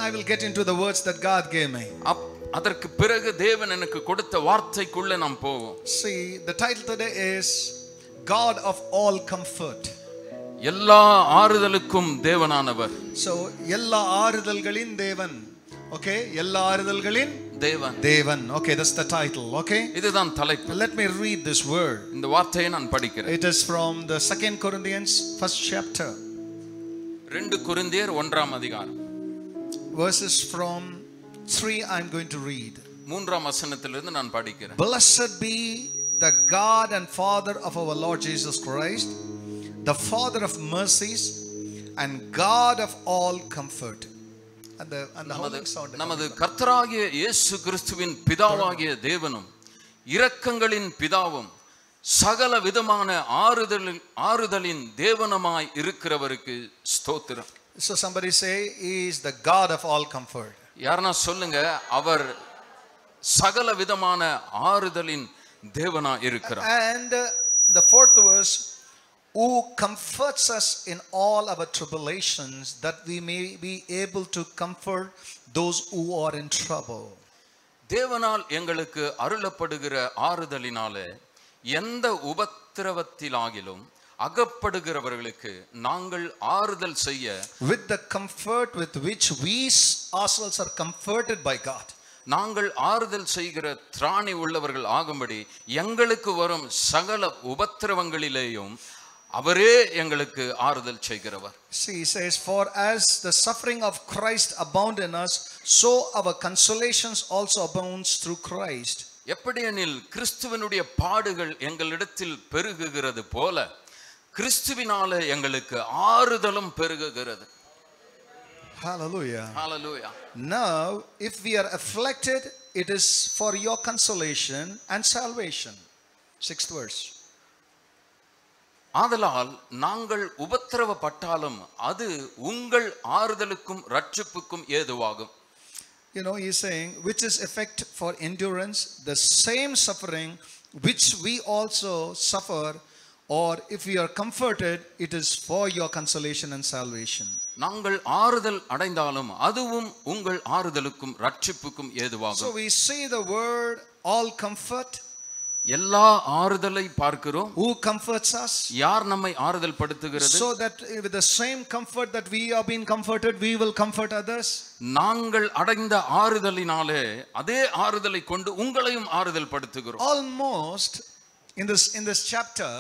I will get into the words that God gave me. அதற்கு பிறகு தேவன் எனக்கு கொடுத்த வார்த்தைக்குள்ள நாம் போவோம். See, the title today is God of all comfort. எல்லா ஆறுதலுக்கும் தேவனானவர். So எல்லா ஆறுதல்களின் தேவன். Okay, எல்லா ஆறுதல்களின் தேவன். தேவன். Okay, that's the title. Okay, இதுதான் தலைப்பு. let me read this word. இந்த வார்த்தையை நான் படிக்கிறேன். It is from the 2 Corinthians 1st chapter. 2 கொரிந்தியர் 1ஆம் அதிகாரம். Verses from 3 I'm going to read. 3ஆம் வசனத்திலிருந்து நான் படிக்கிறேன். Blessed be the God and Father of our Lord Jesus Christ, the Father of mercies and God of all comfort. And the howling sound. நமது கர்த்தராகிய இயேசு கிறிஸ்துவின் பிதாவாகிய தேவனும் இரக்கங்களின் பிதாவும் சகல விதமான ஆறுதலின் தேவனுமாய் இருக்கிறவருக்கு ஸ்தோத்திரம். So somebody say, he is the God of all comfort. யாரனா சொல்லுங்க, அவர் சகல விதமான ஆறுதலின் தேவனாய் இருக்கிறார். And the fourth verse, who comforts us in all our tribulations, that we may be able to comfort those who are in trouble. தேவனால் எங்களுக்கு அருளப்படுகிற ஆறுதலினாலே எந்த உபத்திரவத்திலாகிலும் அகப்படுகிறவர்களுக்கு நாங்கள் ஆறுதல் செய்ய, with the comfort with which we ourselves are comforted by God. நாங்கள் ஆறுதல் செய்கிற திராணி உள்ளவர்கள் ஆகும்படி எங்களுக்கு வரும் சகல உபத்திரவங்களிலேயும் அவரே எங்களுக்கு ஆறுதல் செய்கிறவர். See, he says, for as the suffering of Christ abound in us, so our consolations also abounds through Christ. எப்படியெனில் கிறிஸ்துவனுடைய பாடுகள் எங்களிடத்தில் பெருகுகிறது போல கிறிஸ்துவினாலே எங்களுக்கு ஆறுதலும் பெருகுகிறது. Hallelujah. Hallelujah. Now, if we are afflicted, it is for your consolation and salvation. 6th verse. ஆதலால் நாங்கள் உபத்திரவப்பட்டாலும் அது உங்கள் ஆறுதலுக்கும் ரட்சிப்புக்கும் ஏதுவாகும். You know, he is saying, which is effect for endurance, the same suffering which we also suffer, or if we are comforted, it is for your consolation and salvation. நாங்கள் ஆறுதல் அடைந்தாலும் அதுவும் உங்கள் ஆறுதலுக்கும் ரட்சிப்புக்கும் ஏதுவாகும். So we see the word all comfort. எல்லா ஆறுதலை பார்க்கிறோம். Who comforts us? யார் நம்மை ஆறுதல் படுத்துகிறது? So that with the same comfort that we are being comforted, we will comfort others. நாங்கள் அடைந்த ஆறுதலினாலே அதே ஆறுதலை கொண்டு உங்களையும் ஆறுதல் படுத்துகிறோம். Almost in this chapter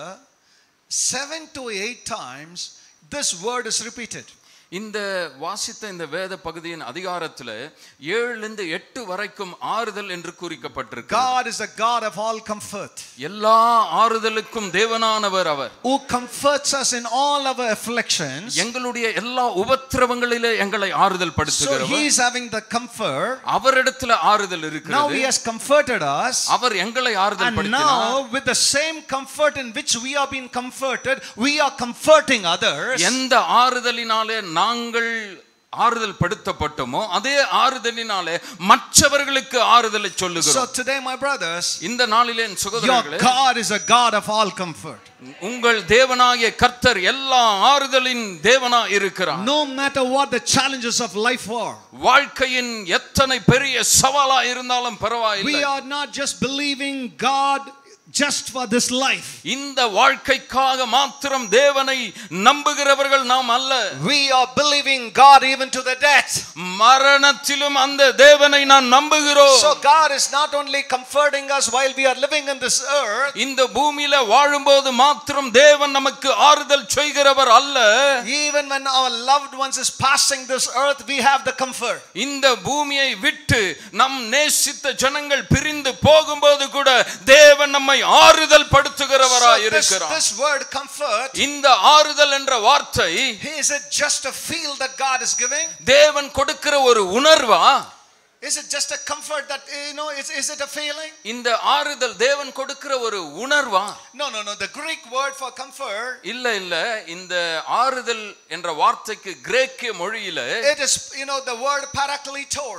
7 to 8 times this word is repeated. இந்த வாசித்த இந்த வேத பகுதியின் அதிகாரத்தில் 7 to 8 வரைக்கும் ஆறுதல் என்று குறிக்கப்பட்டிருக்கு. God is a God of all comfort. எல்லா ஆறுதலுக்கும் தேவனானவர் அவர். Who comforts us in all our afflictions. எங்களுடைய எல்லா உபத்திரவங்களிலே எங்களை ஆறுதல் படுத்துகிறவர். So he is having the comfort. அவரிடத்தில் ஆறுதல் இருக்கிறது. Now he has comforted us. அவர் எங்களை ஆறுதல் படுத்தினார். And now with the same comfort in which we are being comforted, we are comforting others. எந்த ஆறுதலினாலே நாங்கள் ஆறுதல் படுத்தப்பட்டோமோ அதே ஆறுதலினாலே மற்றவர்களுக்கு ஆறுதலை சொல்லுகிறோம். So today my brothers, இந்த நாளிலே என் சகோதரர்களே, your God is a God of all comfort. உங்கள் தேவனாகிய கர்த்தர் எல்லா ஆறுதலின் தேவனாய் இருக்கிறார். No matter what the challenges of life are, வாழ்க்கையின் எத்தனை பெரிய சவாலா இருந்தாலும் பரவாயில்லை. we are not just believing God just for this life. இந்த வாழ்க்கைக்காக மாத்திரம் தேவனை நம்புகிறவர்கள் நாம் அல்ல. We are believing God even to the death. மரணத்திலும் அந்த தேவனை நாம் நம்புகிறோம். So God is not only comforting us while we are living in this earth. இந்த பூமியில வாழும்போது மாத்திரம் தேவன் நமக்கு ஆறுதல் செய்கிறவர் அல்ல. Even when our loved ones is passing this earth, we have the comfort. இந்த பூமியை விட்டு நம் நேசித்த ஜனங்கள் பிரிந்து போகும்போது கூட தேவன் நம்மை ஆறுதல் படுத்துகிறவராய் இருக்கிறார். This word comfort, இந்த ஆறுதல் என்ற வார்த்தை, is it just a feel that God is giving? தேவன் கொடுக்கிற ஒரு உணர்வா? Is it just a comfort that, you know, is it a feeling? இந்த ஆறுதல் தேவன் கொடுக்கிற ஒரு உணர்வா? No. The Greek word for comfort, இல்ல இந்த ஆறுதல் என்ற வார்த்தைக்கு கிரேக்க மொழியில, it is, you know, the word parakletos.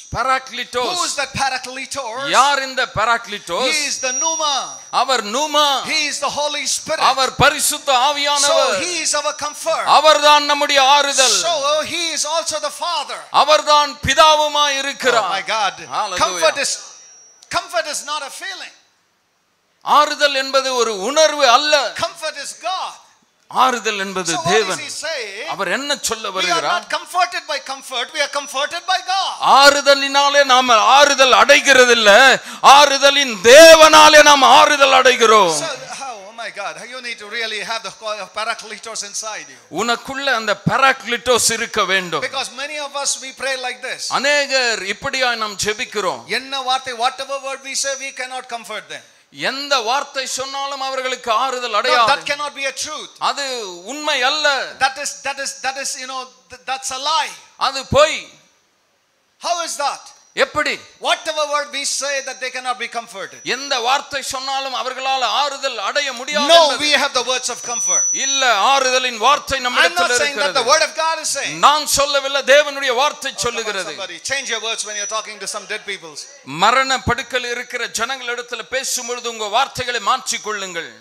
Parakletos. Who is that Parakletos? யார் இந்த Parakletos? He is the Pneuma. Our நூமா. He is the Holy Spirit. அவர் பரிசுத்த ஆவியானவர். So he is our comfort. அவர்தான் நம்முடைய ஆறுதல். So he is also the Father. அவர்தான் பிதாவுமாய் இருக்கிறார். Oh my God. Hallelujah. Comfort is not a feeling. ஆறுதல் என்பது ஒரு உணர்வு அல்ல. Comfort is God. ஆறுதல் என்பது தேவன். அவர் என்ன சொல்ல வருகிறார்? We are not comforted by comfort, we are comforted by God. ஆறுதலினாலே நாம் ஆறுதல் அடைகிறது இல்ல, ஆறுதலின் தேவனாலே நாம் ஆறுதல் அடைகிறோம். Oh my God, you need to really have the Parakletos inside you. உனக்குள்ள அந்த Parakletos இருக்க வேண்டும். Because many of us we pray like this. அநேகர் இப்படியாய் நாம் ஜெபிக்கிறோம். என்ன வார்த்தை, whatever word we say, we cannot comfort them. எந்த வார்த்தை சொன்னாலும் அவர்களுக்கு ஆறுதல் அடையாது. That cannot be a truth. அது உண்மை அல்ல. That is that's a lie. அது பொய். How is that? எப்படி? Whatever word we say, that they cannot be comforted. எந்த வார்த்தை சொன்னாலும் அவர்களால் ஆறுதல் அடைய முடியாது. No, we have the words of comfort. இல்ல, ஆறுதலின் வார்த்தை நம்மிடத்தில் இருக்கிறது. I'm not saying that the word of God is saying. நான் சொல்லவில்லை, தேவனுடைய வார்த்தை சொல்லுகிறது. Change your words when you're talking to some dead people. மரண படுக்கையில் இருக்கிற ஜனங்களிடத்தில் பேசும்பொழுது உங்க வார்த்தைகளை மாற்றிக் கொள்ளுங்கள்.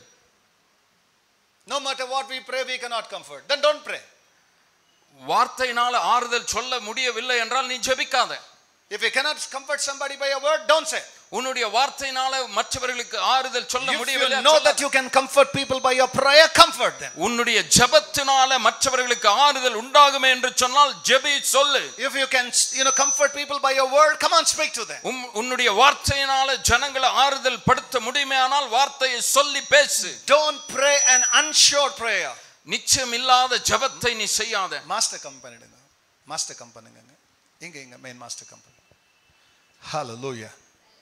No matter what we pray, we cannot comfort. Then don't pray. வார்த்தையினால ஆறுதல் சொல்ல முடியவில்லை என்றால் நீ ஜெபிக்காத. If you cannot comfort somebody by a word, don't say. உன்னுடைய வார்த்தையினால மற்றவர்களுக்கு ஆறுதல் சொல்ல முடியவில்லை. If you know that you can comfort people by your prayer, comfort them. உன்னுடைய ஜெபத்தினால மற்றவர்களுக்கு ஆறுதல் உண்டாகுமே என்று சொன்னால் ஜெபி சொல்லு. If you can comfort people by your word, come on, speak to them. உன்னுடைய வார்த்தையினால ஜனங்களை ஆறுதல் படுத்த முடியுமேயானால் வார்த்தையை சொல்லி பேசு. Don't pray an unsure prayer. நிச்சயம் இல்லாத ஜெபத்தை நீ செய்யாத. மாஸ்டர் கம்பெனிங்க. மாஸ்டர் கம்பெனிங்க. இங்க main master company. Hallelujah.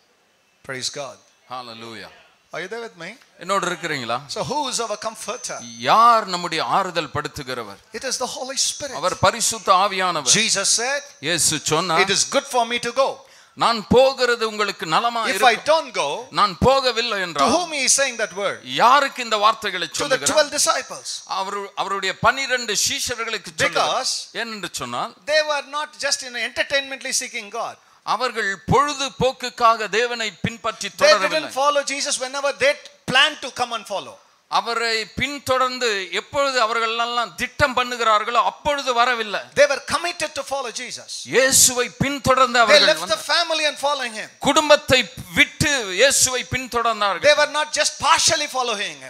Praise God. Hallelujah. Are you there with me? என்னோட இருக்கீங்களா? So who is our comforter? யார் நம்முடைய ஆறுதல் படுத்துகிறவர்? It is the Holy Spirit. அவர் பரிசுத்த ஆவியானவர். Jesus said, இயேசு சொன்னார், it is good for me to go. நான் போகிறது உங்களுக்கு நலமா இருக்கும். If I don't go, நான் போகவில்லை என்றால், to whom he is saying that word? யாருக்கு இந்த வார்த்தைகளை சொல்லுகிறார்? To the 12 disciples. அவருடைய 12 சீஷர்களுக்கு சொல்லுகிறார். ஏனென்று சொன்னால், they were not just entertainmentally seeking God. அவர்கள் பொழுதுபோக்குக்காக தேவனை பின்பற்றி தொடரவில்லை. They தொடரவில்லை. didn't follow Jesus whenever they planned to come and follow. அவரை பின்தொடர்ந்து எப்பொழுது அவர்கள் எல்லாம் திட்டம் பண்ணுகிறார்களோ அப்பொழுது வரவில்லை. They were committed to follow Jesus. இயேசுவை பின்தொடர்ந்து They அவர்கள் left the family and following him. குடும்பத்தை விட்டு இயேசுவை பின்தொடர்ந்தார்கள். They were not just partially following him.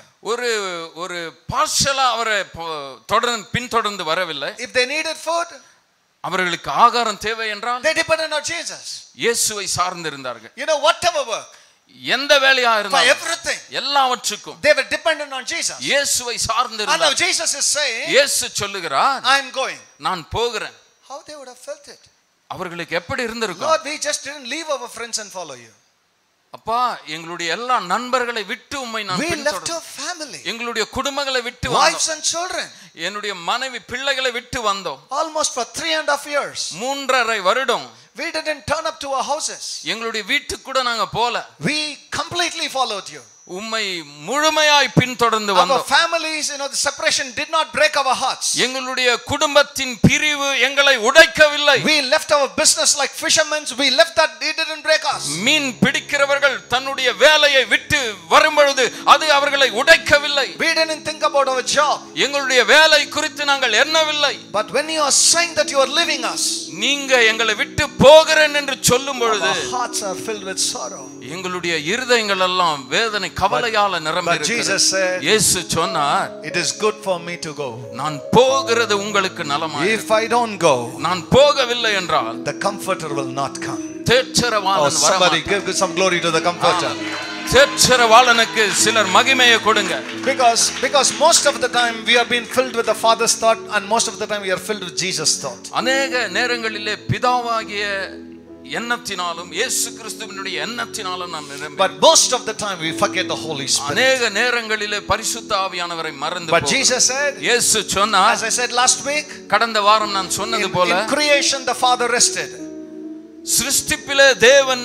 ஒரு பார்ஷலா அவரை பின்தொடர்ந்து வரவில்லை. If they needed food, அவர்களுக்கு ஆகாரம் தேவை என்றால் they depended on Jesus. இயேசுவை சார்ந்திருந்தார்கள். Whatever work, எந்த வேலையா இருந்தாலும், for everything, எல்லாவற்றுக்கும் they were dependent on Jesus. இயேசுவை சார்ந்திருந்தார்கள். And now Jesus is saying, இயேசு சொல்லுகிறார், I am going. நான் போகிறேன். How they would have felt it? அவர்களுக்கு எப்படி இருந்திருக்கும்? Lord, we just didn't leave our friends and follow you. அப்பா, எங்களுடைய எல்லா நண்பர்களை விட்டு உம்மை நான் we பின்தொடர்ந்தோம். left our family, எங்களுடைய குடும்பங்களை விட்டு வந்தோம். wives and children, என்னுடைய மனைவி பிள்ளைகளை விட்டு வந்தோம். almost for 3.5 years. 3.5 வருடம் we didn't turn up to our houses. எங்களுடைய வீட்டுக்கு கூட நாங்க போல. we completely followed you. உம்மை முழுமையாய் பின்தொடர்ந்து வந்தோம். Our families, the separation did not break our hearts. எங்களுடைய குடும்பத்தின் பிரிவு எங்களை உடைக்கவில்லை. we left our business like fishermen. we left that, it didn't break us. மீன் பிடிக்கிறவர்கள் தன்னுடைய வேலையை விட்டு வரும்பொழுது அது அவர்களை உடைக்கவில்லை. we didn't think about our job. எங்களுடைய வேலை குறித்து நாங்கள் எண்ணவில்லை. but when you are saying that you are leaving us, நீங்க எங்களை விட்டு போகிறேன் என்று சொல்லும் பொழுது our hearts are filled with sorrow. எங்களுடைய இருதயங்கள் எல்லாம் வேதனை கவலையால நிரம்பி இருக்கிறது. இயேசு சொன்னார், it is good for me to go. நான் போகிறது உங்களுக்கு நலமாய் இருக்கும். if I don't go, நான் போகவில்லை என்றால் the comforter will not come. தேற்றரவாளன் வரமாட்டார். somebody give some glory to the comforter. தேற்றரவாளனுக்கு சிலர் மகிமையை கொடுங்க. because most of the time we are being filled with the Father's thought, and most of the time we are filled with Jesus' thought. அநேக நேரங்களிலே பிதாவாகிய எண்ணத்தினாலும் இயேசு கிறிஸ்துவினுடைய எண்ணத்தினாலும் நாம் நிரம்பி, but most of the time we forget the Holy Spirit. அநேக நேரங்களிலே பரிசுத்த ஆவியானவரை மறந்து but Jesus said, இயேசு சொன்னார், as I said last week, கடந்த வாரம் நான் சொன்னது போல, in creation the Father rested. சிருஷ்டிப்பிலே தேவன்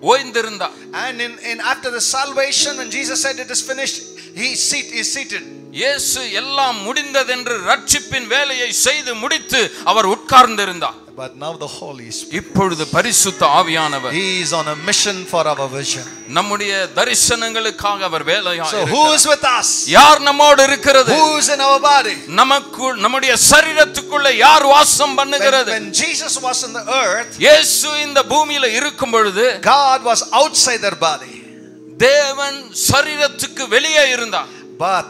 ஓய்ந்திருந்தார். and in after the salvation, when Jesus said it is finished, he is seated. இயேசு எல்லாம் முடிந்ததென்று ரட்சிப்பின் வேலையை செய்து முடித்து அவர் உட்கார்ந்திருந்தார். But now the Holy Spirit, இப்பொழுது பரிசுத்த ஆவியானவர், he is on a mission for our vision. நம்முடைய தரிசனங்களுக்காக அவர் வேலையா So இருக்கிறார். who is with us? யார் நம்மோடு இருக்கிறது? Who is in our body? நமக்குள், நம்முடைய சரீரத்துக்குள்ள யார் வாசம் பண்ணுகிறது? When Jesus was in the earth, இயேசு இந்த பூமியில இருக்கும் பொழுது God was outside their body. தேவன் சரீரத்துக்கு வெளியே இருந்தார். But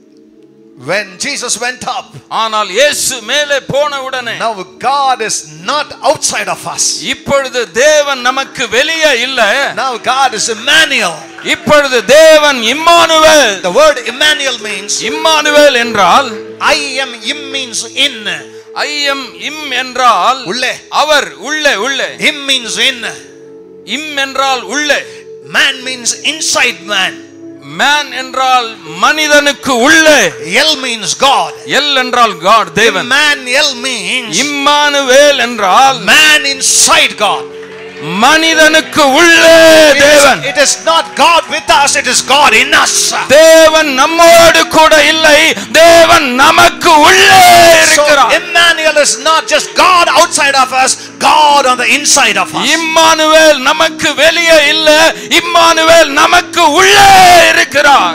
when Jesus went up, ஆனால் இயேசு மேலே போன உடனே, now God is not outside of us. இப்பொழுது தேவன் நமக்கு வெளியே இல்ல. Now God is Emmanuel. இப்பொழுது தேவன் Emmanuel. The word Emmanuel means, Emmanuel என்றால் im means in. இம் என்றால் உள்ளே. அவர் உள்ளே. உள்ளே. Im means in. இம் என்றால் உள்ளே. Man means inside man. Man என்றால் மனிதனுக்கு உள்ளே. El means God. எல் என்றால் காட், தேவன். Emmanuel means இம்மானுவேல் என்றால் man inside God. மனிதனுக்கு உள்ளே தேவன். It is not God with us, it is God in us. தேவன் நம்மோடு கூட இல்லை, தேவன் நமக்கு உள்ளே இருக்கிறார். So Emmanuel is not just God outside of us, God on the inside of us. Emmanuel நமக்கு வெளியே இல்ல, இம்மானுவேல் நமக்கு உள்ளே இருக்கிறார்.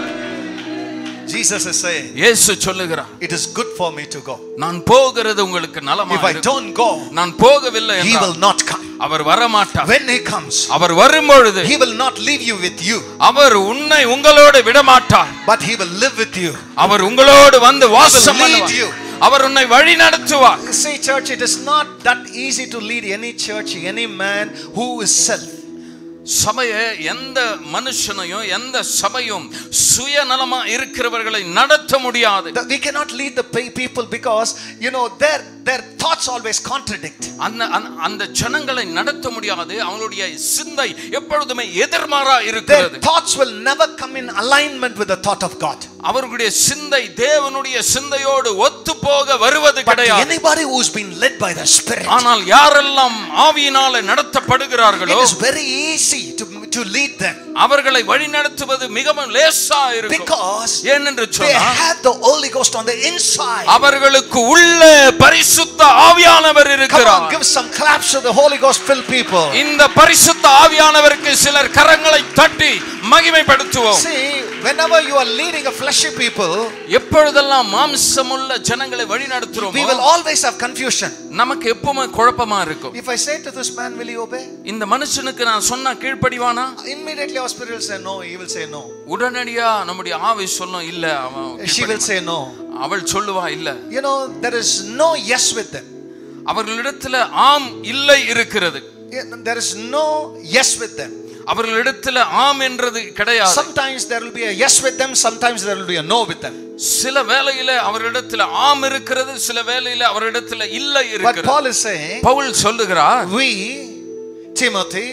Jesus is saying, இயேசு சொல்லுகிறார், it is good for me to go. நான் போகிறது உங்களுக்கு நலமாக If I இருக்கும். don't go, நான் போகவில்லை he will என்றால் not come. அவர் வரமாட்டார். When he comes, அவர் வரும்பொழுது he will not leave you with you, அவர் உன்னை உங்களோடு விடமாட்டார். but he will live with you. அவர் உங்களோடு வந்து வாசம் He will lead பண்ணுவார். you. அவர் உன்னை வழி நடத்துவார். See church, it is not that easy to lead any church, any man who is self. சபையை எந்த மனுஷனையும் எந்த சபையும் சுயநலமா இருக்கிறவர்களை நடத்த முடியாது. We cannot lead the people because their thoughts always contradict. அந்த ஜனங்களை நடத்த முடியாது. அவங்களுடைய சிந்தை எப்பொழுதுமே எதிர்மாறா இருக்கிறது. Their thoughts will never come in alignment with the thought of God. அவர்களுடைய சிந்தை தேவனுடைய சிந்தையோடு ஒத்துப்போக வருவது கிடையாது. But anybody who's been led by the Spirit, ஆனால் யாரெல்லாம் ஆவியினாலே நடத்தப்படுகிறார்களோ, it is very easy to lead them. அவர்களை வழி நடத்துவது மிகவும் லேசா இருக்கும். Because ஏனென்று they சொன்னால் have the Holy Ghost on the inside. அவர்களுக்கு உள்ளே பரிசுத்த ஆவியானவர் Come இருக்கிறார். on, give some claps to the Holy Ghost filled people. இந்த பரிசுத்த ஆவியானவருக்கு சிலர் கரங்களை தட்டி மகிமைப்படுத்துவோம். See, whenever you are leading a fleshy people, எப்பொழுதெல்லாம் மாம்சமுள்ள ஜனங்களை வழி நடத்துறோமோ, we will always have confusion. நமக்கு எப்பவுமே குழப்பமா இருக்கும். If I say to this man, will he obey? இந்த மனுஷனுக்கு நான் சொன்னா கீழ்ப்படிவானா? Immediately our spirit will say no, he will say no. உடனடியா நம்முடைய ஆவி சொல்லும் இல்ல, அவன் She will say no. அவள் சொல்லுவா இல்ல. There is no yes with them. அவர்களிடத்துல ஆம் இல்லை இருக்கிறது. There is no yes with them. அவர்களிடத்துல ஆம் என்றது கிடையாது. Sometimes there will be a yes with them, sometimes there will be a no with them. சில வேளையில அவர்களிடத்துல ஆம் இருக்கிறது, சில வேளையில அவர்களிடத்துல இல்லை இருக்கிறது. But Paul is saying, Pavul சொல்லுகிறார், we, Timothy,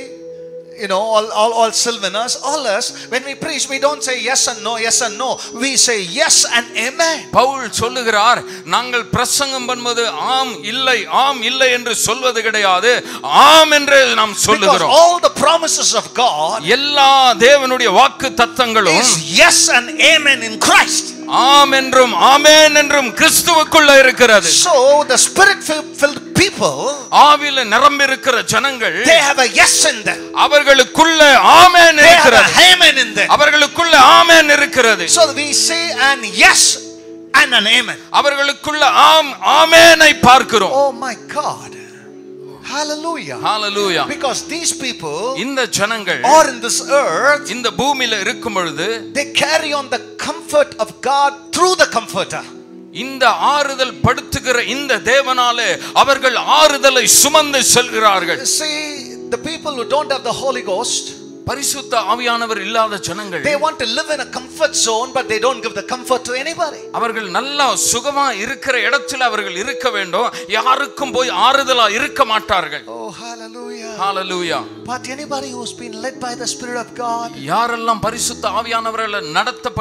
all Sylvanus, all us, when we preach, we don't say yes and no, yes and no. We say yes and amen. Pavul சொல்லுகிறார், நாங்கள் பிரசங்கம் பண்ணுவது ஆம் இல்லை என்று சொல்வது கிடையாது, ஆம் என்று நாம் சொல்லுகிறோம். Because all the promises of God, எல்லா தேவனுடைய வாக்கு தத்தங்களும் is yes and amen in Christ. ஆம் என்றும் ஆமென் என்றும் கிறிஸ்துவுக்குள்ள இருக்கிறது. So the spirit filled people, ஆவியில நிரம்பி இருக்கிற ஜனங்கள், they have a yes in them. அவர்களுக்குள்ள ஆமென் இருக்கிறது. They have a amen in them. அவர்களுக்குள்ள ஆமென் இருக்கிறது. So we say an yes and an amen. அவர்களுக்குள்ள ஆமெனை பார்க்கிறோம். Oh my God. Hallelujah. Hallelujah. Because these people, இந்த ஜனங்கள் are in this earth, இந்த பூமியில இருக்கும் பொழுது, they carry on the comfort of God through the comforter. இந்த ஆறுதல் படுத்துகிற இந்த தேவனாலே அவர்கள் ஆறுதலை சுமந்து செல்கிறார்கள். See, the people who don't have the Holy Ghost, பரிசுத்த ஆவியானவர் இல்லாத ஜனங்கள், they want to live in a comfort zone, but they don't give the comfort to anybody. அவர்கள் நல்லா சுகமா இருக்கிற இடத்துல அவர்கள் இருக்க வேண்டும், யாருக்கும் போய் ஆறுதலா இருக்க மாட்டார்கள். Oh hallelujah. Hallelujah. But anybody who's been led by the Spirit of God, யாரெல்லாம் பரிசுத்த ஆவியானவரால்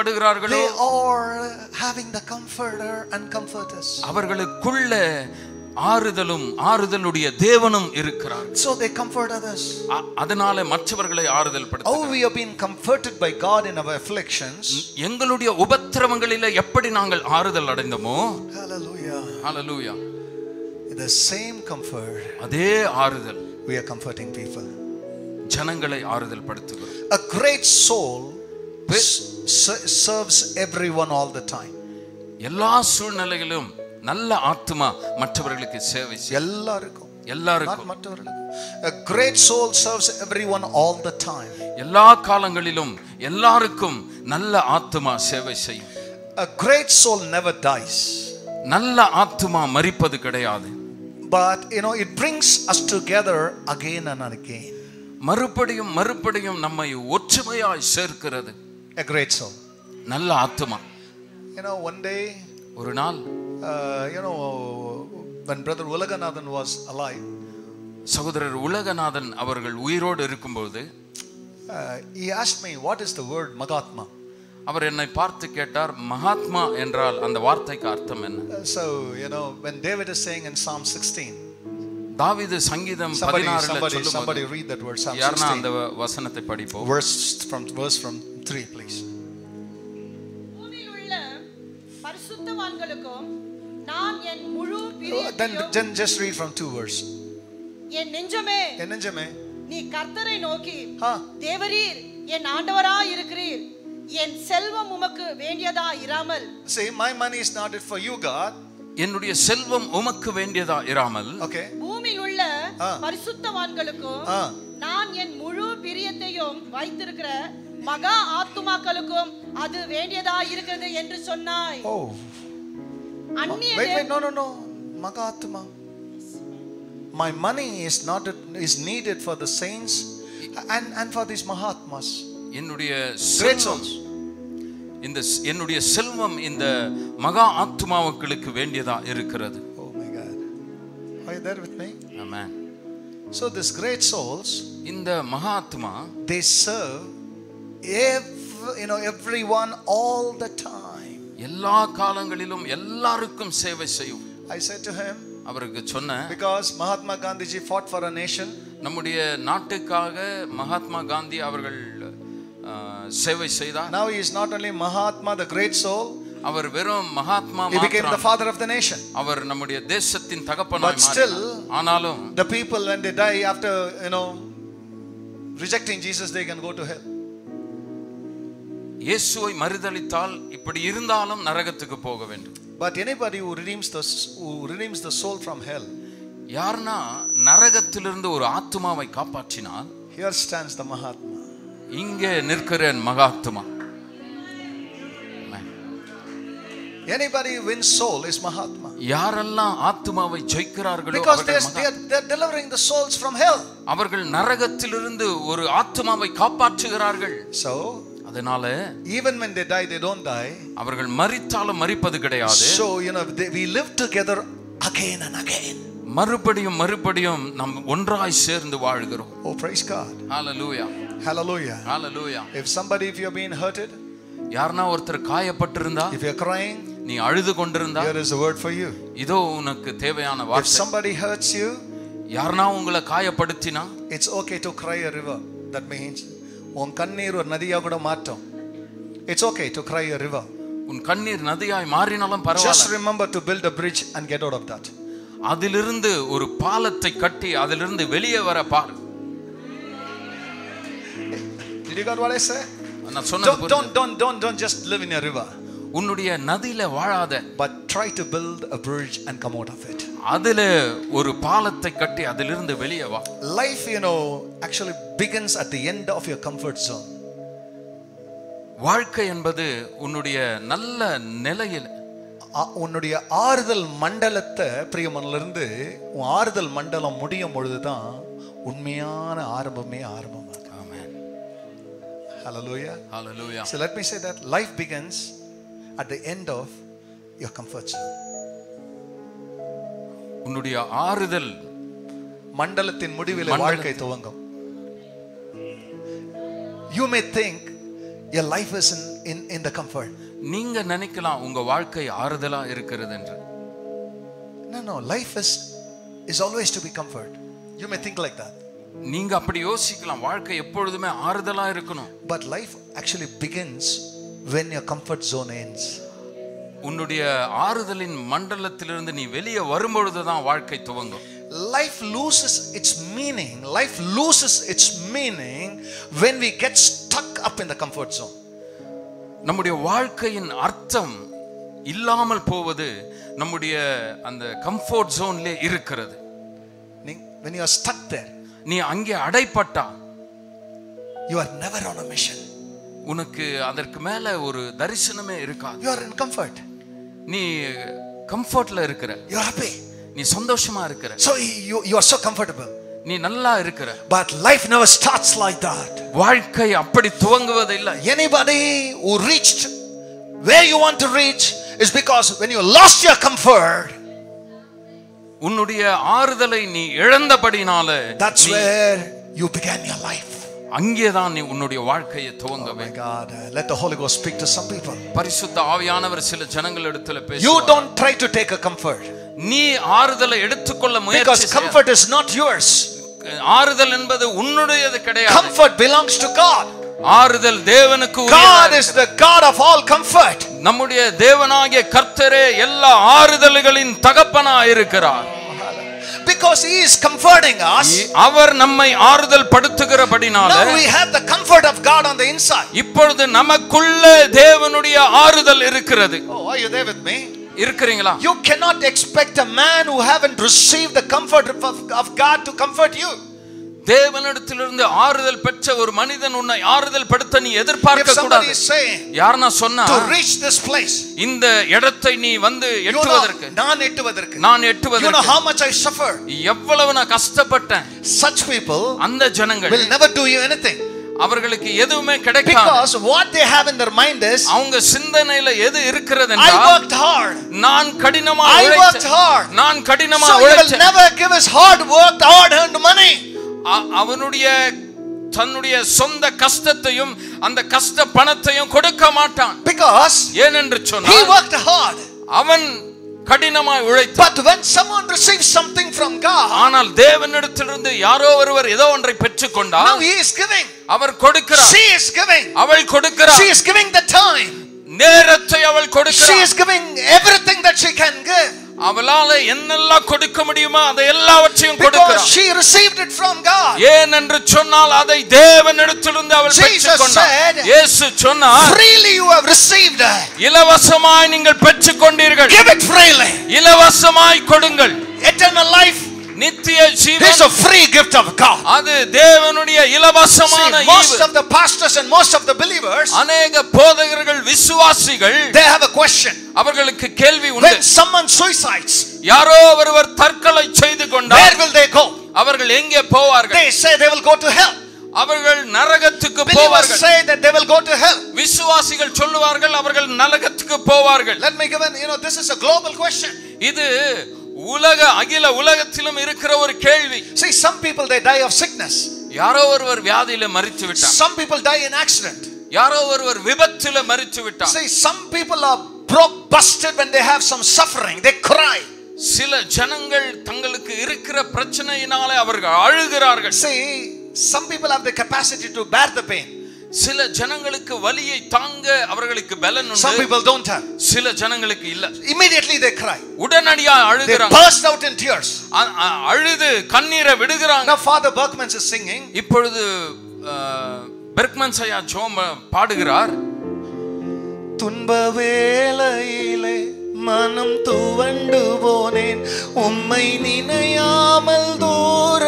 நடத்தப்படுகிறார்களோ, they are having the comforter and comforters. அவர்களுக்குள்ள ஆறுதலும் ஆறுதலுடைய தேவனும் இருக்கிறார். So they comfort others. அதனால மற்றவர்களை ஆறுதல் படுத்துகிறார். How we have been comforted by God in our afflictions. எங்களுடைய உபத்திரவங்களிலே எப்படி நாங்கள் ஆறுதல் அடைந்தோமோ, hallelujah, hallelujah, the same comfort, அதே ஆறுதல் we are comforting people. ஜனங்களை ஆறுதல் படுத்துகிறோம். A great soul serves everyone all the time. எல்லா சூழ்நிலைகளிலும் நல்ல ஆத்துமா மற்றவர்களுக்கு சேவை செய்யும். எல்லாருக்கும் மற்றவர்களுக்கு. A great soul serves everyone all the time. எல்லா காலங்களிலும் எல்லாருக்கும் நல்ல ஆத்துமா சேவை செய்யும். A great soul never dies. நல்ல ஆத்துமா மரிப்பது கிடையாது. But it brings us together again and again. மறுபடியும் மறுபடியும் நம்மை ஒற்றுமையாய் சேர்க்கிறது. A great soul. நல்ல ஆத்துமா. One day, ஒரு நாள், when brother Ulaganathan was alive, சகோதரர் உலகநாதன் அவர்கள் உயிரோடு இருக்கும்போது, he asked me, what is the word Mahatma? அவர் என்னை பார்த்து கேட்டார், மகாத்மா என்றால் அந்த வார்த்தைக்கு அர்த்தம் என்ன? So when David is saying in Psalm 16, தாவீது சங்கீதம் 16ல சொல்லும்போது, somebody read that word, Psalm 16. யாரனா அந்த வசனத்தை படிப்போம். verse from 3 please. Then just read from 2 verse. என் நெஞ்சமே நீ கர்த்தரை நோக்கி, தேவரீர் என் ஆண்டவராய் இருக்கிறீர், என் செல்வம் உமக்கு வேண்டியதா இராமல். Say, my money is not for you, God. என்னுடைய செல்வம் உமக்கு வேண்டியதா இராமல். Okay. பூமியில் உள்ள பரிசுத்தவான்களுக்கும் நான் என் முழு பிரியத்தையும் வைத்திருக்கிற மகா ஆத்துமாக்களுக்கும் அது வேண்டியதா இருக்கிறது என்று சொன்னாய். Oh. Wait, no. Maga Atma. My money is needed for the saints and for these Mahatmas. என்னுடைய great souls. என்னுடைய செல்வம் இந்த மகா ஆத்துமாக்களுக்கு வேண்டியதா இருக்கிறது. Oh my God. Are you there with me? Amen. So these great souls, இந்த மகா ஆத்துமா, they serve everyone all the time. எல்லா காலங்களிலும் எல்லாருக்கும் சேவை செய்யும். I said to him, அவருக்கு சொன்னேன், because Mahatma Gandhi ji fought for a nation. நம்முடைய நாட்டுக்காக மகாத்மா காந்தி அவர்கள் சேவை செய்தார். Now he is not only Mahatma, the great soul. அவர் வெறும் Mahatma he became the father of the nation. அவர் நம்முடைய தேசத்தின் தகப்பனாய் மாறினார். But still, ஆனாலும் the people when they die after rejecting Jesus, they can go to hell. இயேசுவை மறுதலித்தால் இப்படி இருந்தாலும் நரகத்துக்கு போக வேண்டும். But anybody who redeems the soul from hell, யார்னா நரகத்திலிருந்து ஒரு ஆத்துமாவை காப்பாற்றினால், here stands the Mahatma. இங்கே நிற்கிற Mahatma. Anybody who wins soul is Mahatma. யாரெல்லாம் ஆத்துமாவை ஜெயிக்கிறார்களோ, because they are delivering the souls from hell. அவர்கள் நரகத்திலிருந்து ஒரு ஆத்துமாவை காப்பாற்றுகிறார்கள். So அதனால even when they die, they don't die. அவர்கள் மரித்தாலும் மரிப்பது கிடையாது. So we live together again and again. மறுபடியும் நாம் ஒன்றாய் சேர்ந்து வாழ்கிறோம். Oh, praise God. Hallelujah. Hallelujah. Hallelujah. If you have been hurted, யார்னா ஒருத்தர் காயப்பட்டிருந்தா, if you are crying, நீ அழுது கொண்டிருந்தா, here is a word for you. இதோ உனக்கு தேவையான வார்த்தை. If somebody hurts you, யார்னா உங்களை காயப்படுத்தினா, it's okay to cry a river. That means உன் கண்ணீர் ஒரு நதியா கூட மாற்றும். It's okay to cry a river. உன் கண்ணீர் நதியாய் மாறினாலும் பரவாயில்லை. Just remember to build a bridge and get out of that. அதிலிருந்து ஒரு பாலத்தை கட்டி அதிலிருந்து வெளியே வர பார். Did you got what I say? நான் சொன்னது don't just live in a river. உன்னுடைய நதியில வாழாத, but try to build a bridge and come out of it. அதிலே ஒரு பாலத்தை கட்டி அதிலிருந்து வெளியே வா. Life actually begins at the end of your comfort zone. வாழ்க்கை என்பது உன்னுடைய நல்ல நிலையில், உன்னுடைய ஆறுதல் மண்டலத்தை பிரியமனிலிருந்து உன் ஆறுதல் மண்டலம் முடியும் பொழுதுதான் உண்மையான ஆரம்பமே ஆரம்பமாகும். ஆமென். Hallelujah. Hallelujah. So let me say that life begins at the end of your comfort zone. உன்னுடைய ஆறுதல் மண்டலத்தின் முடிவிலே வாழ்க்கை துவங்கும். You may think your life is in the comfort. நீங்க நினைக்கலாம் உங்க வாழ்க்கை ஆறுதலா இருக்கிறது என்று. No, life is always to be comfort. You may think like that. நீங்க அப்படி யோசிக்கலாம், வாழ்க்கை எப்பொழுதுமே ஆறுதலா இருக்கணும். But life actually begins when your comfort zone ends. உன்னுடைய ஆறுதலின் மண்டலத்திலிருந்து நீ வெளியே வரும்பொழுது தான் வாழ்க்கை துவங்கும். Life loses its meaning. Life loses its meaning when we get stuck up in the comfort zone. நம்முடைய வாழ்க்கையின் அர்த்தம் இல்லாமல் போவது நம்முடைய அந்த கம்ஃபோர்ட் ஜோன்ல இருக்கிறது. When you are stuck there, நீ அங்கே அடைப்பட்டா, you are never on a mission. உனக்கு அதற்கு மேல ஒரு தரிசனமே இருக்காது. You are in comfort. நீ கம்ஃபோர்ட்ல இருக்கிற, you are happy, நீ சந்தோஷமா இருக்கிற, so you are so comfortable. நீ நல்லா இருக்கிற. But life never starts like that. வாழ்க்கை அப்படி துவங்குவது இல்லை. Anybody who reached where you want to reach is because when you lost your comfort, உன்னுடைய ஆறுதலை நீ இழந்தபடினால, that's where you began your life. அங்கேதான் நீ உன்னுடைய வாழ்க்கையை துவங்கவே. Oh my God, let the Holy Ghost speak to some people. பரிசுத்த ஆவியானவர் சில ஜனங்களிடத்தில் பேசுவார். You don't try to take a comfort. நீ ஆறுதலை எடுத்துக்கொள்ள முயற்சி because comfort is not yours. ஆறுதல் என்பது உன்னுடையது கிடையாது. Comfort belongs to God. ஆறுதல் தேவனுக்கு உரியது. God is the God of all comfort. நம்முடைய தேவனாகிய கர்த்தரே எல்லா ஆறுதல்களின் தகப்பனாய் இருக்கிறார். Because he is comforting us. அவர் நம்மை ஆறுதல் படுத்துகிறபடினால, now we have the comfort of God on the inside. இப்பொழுது நமக்குள்ள தேவனுடைய ஆறுதல் இருக்கிறது. Oh, are you there with me? இருக்கிறீங்களா? You cannot expect a man who haven't received the comfort of God to comfort you. தேவனிடத்திலிருந்து ஆறுதல் பெற்ற ஒரு மனிதன் உன்னை ஆறுதல் படுத்த நீ எதிர்பார்க்க கூடாது. யாரனா சொன்னா, to reach this place, இந்த இடத்தை நீ வந்து எட்டுவதற்கு, நான் எட்டுவதற்கு, you know how much I suffer, எவ்வளவு நான் கஷ்டப்பட்டேன். such people, அந்த ஜனங்கள் will never do you anything. அவர்களுக்கு எதுவுமே கிடைக்காது. because what they have in their mind is, அவங்க சிந்தனையில எது இருக்கிறது என்றால், I worked hard, நான் கடினமாக உழைத்தேன், நான் கடினமாக உழைத்தேன். so he will never give his hard worked, hard earned money. அவனுடைய தன்னுடைய சொந்த கஷ்டத்தையும் அந்த கஷ்ட பணத்தையும் கொடுக்க மாட்டான். because ஏனென்று சொன்னால், he worked hard, அவன் கடினமாய் உழைத்தான். but when someone receives something from God, ஆனால் தேவனிடத்திலிருந்து யாரோ ஒருவர் ஏதோ ஒன்றை பெற்றுக்கொண்டால், now he is giving, அவர் கொடுக்கிறார். she is giving, அவள் கொடுக்கிறார். she is giving the time, நேரத்தை அவள் கொடுக்கிறார். she is giving everything that she can give. அவளால என்னெல்லாம் கொடுக்க முடியுமோ அதை எல்லாவற்றையும் கொடுக்கிறார். because she received it from God. ஏனென்று சொன்னால் அதை தேவனிடத்திலிருந்து அவள் பெற்றுக்கொண்டார். இயேசு சொன்னார், freely you have received, இலவசமாய் நீங்கள் பெற்றுக்கொண்டீர்கள், give it freely. இலவசமாய் கொடுங்கள். eternal life, நித்திய ஜீவன் is a free gift of God. அது தேவனுடைய இலவசமான ஈவு. most of the pastors and most of the believers, அநேக போதகர்கள், விசுவாசிகள், they have a question. அவர்களுக்கு கேள்வி உண்டு. when someone suicides, யாரோ ஒருவர் தற்கொலை செய்து கொண்டால், where will they go? அவர்கள் எங்கே போவார்கள்? they say they will go to hell. அவர்கள் நரகத்துக்கு believers போவார்கள். say that they will go to hell. விசுவாசிகள் சொல்லுவார்கள் அவர்கள் நரகத்துக்கு போவார்கள். let me give this is a global question. இது உலக அகில உலகத்திலும் இருக்கிற ஒரு கேள்வி. see, some people they die of sickness. யாரோ ஒருவர் வியாதியில மரித்து விட்டார். some people die in accident. யாரோ ஒருவர் விபத்தில மரித்து விட்டார். see, some people are broke, busted when they have some suffering, they cry. சில ஜனங்கள் தங்களுக்கு இருக்கிற பிரச்சனையினாலே அவர்கள் அழுகிறார்கள். see, some people have the capacity to bear the pain. சில ஜனங்களுக்கு வலியை தாங்க அவர்களுக்கு பலன் உண்டு. some people don't have. சில ஜனங்களுக்கு இல்ல. immediately they cry. உடனடியாக அழுகிறாங்க. they burst out in tears. அழுது கண்ணீரை விடுகிறாங்க. now Father Berkman is singing. இப்பொழுது பெர்க்மன் ஐயா ஜோம் பாடுகிறார். துன்ப வேளையிலே மனம் துவண்டு போனேன், உம்மை நினையாமல் தூர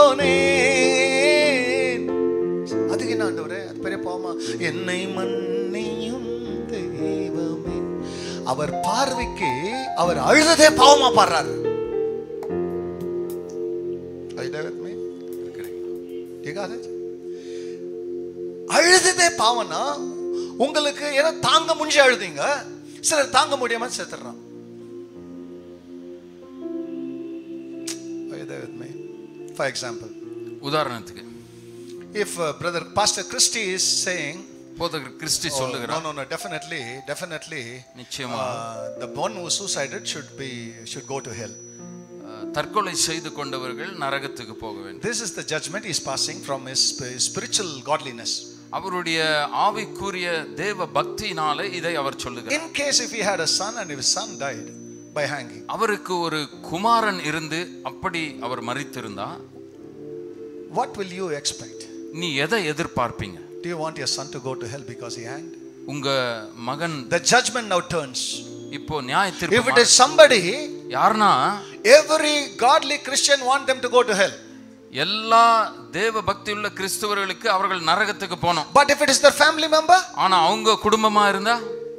போனேன். அதுக்கு என்ன ஆண்டவரே, அது பெரிய பாவமா? என்னை மன்னியும் தெய்வமே. அவர் பார்வைக்கு அவர் அழுததே பாவமா பாடுறாரு. அழுததே பாவம்னா உங்களுக்கு ஏன்னா தாங்க முடிஞ்சு அழுதீங்க, சிலர் தாங்க முடியாம செத்துறான். for example, உதாரணத்துக்கு, if brother Pastor Christy is saying, போதகர் கிறிஸ்டி சொல்லுகிறார், no, definitely நிச்சயமா the one who suicided should go to hell. தற்கொலை செய்து கொண்டவர்கள் நரகத்துக்கு போக வேண்டும். This is the judgment he is passing from his spiritual godliness. அவருடைய ஆவிக்குரிய தேவ பக்தியினாலே இதை அவர் சொல்லுகிறார். In case if he had a son and his son died by hanging, அவருக்கு ஒரு குமாரன் இருந்து அப்படி அவர் மரித்திருந்தா, what will you expect? நீ எதை எதிர்பார்ப்பீங்க? Do you want your son to go to hell because he hanged? உங்க மகன், the judgment now turns. இப்போ நியாயத்தீர்ப்பு. If it is somebody, யார்னா, every godly Christian want them to go to hell. எல்லா தேவ பக்தியுள்ள கிறிஸ்தவர்களுக்கு அவர்கள் நரகத்துக்கு போணும். But if it is their family member, ஆனா அவங்க குடும்பமா இருந்தா,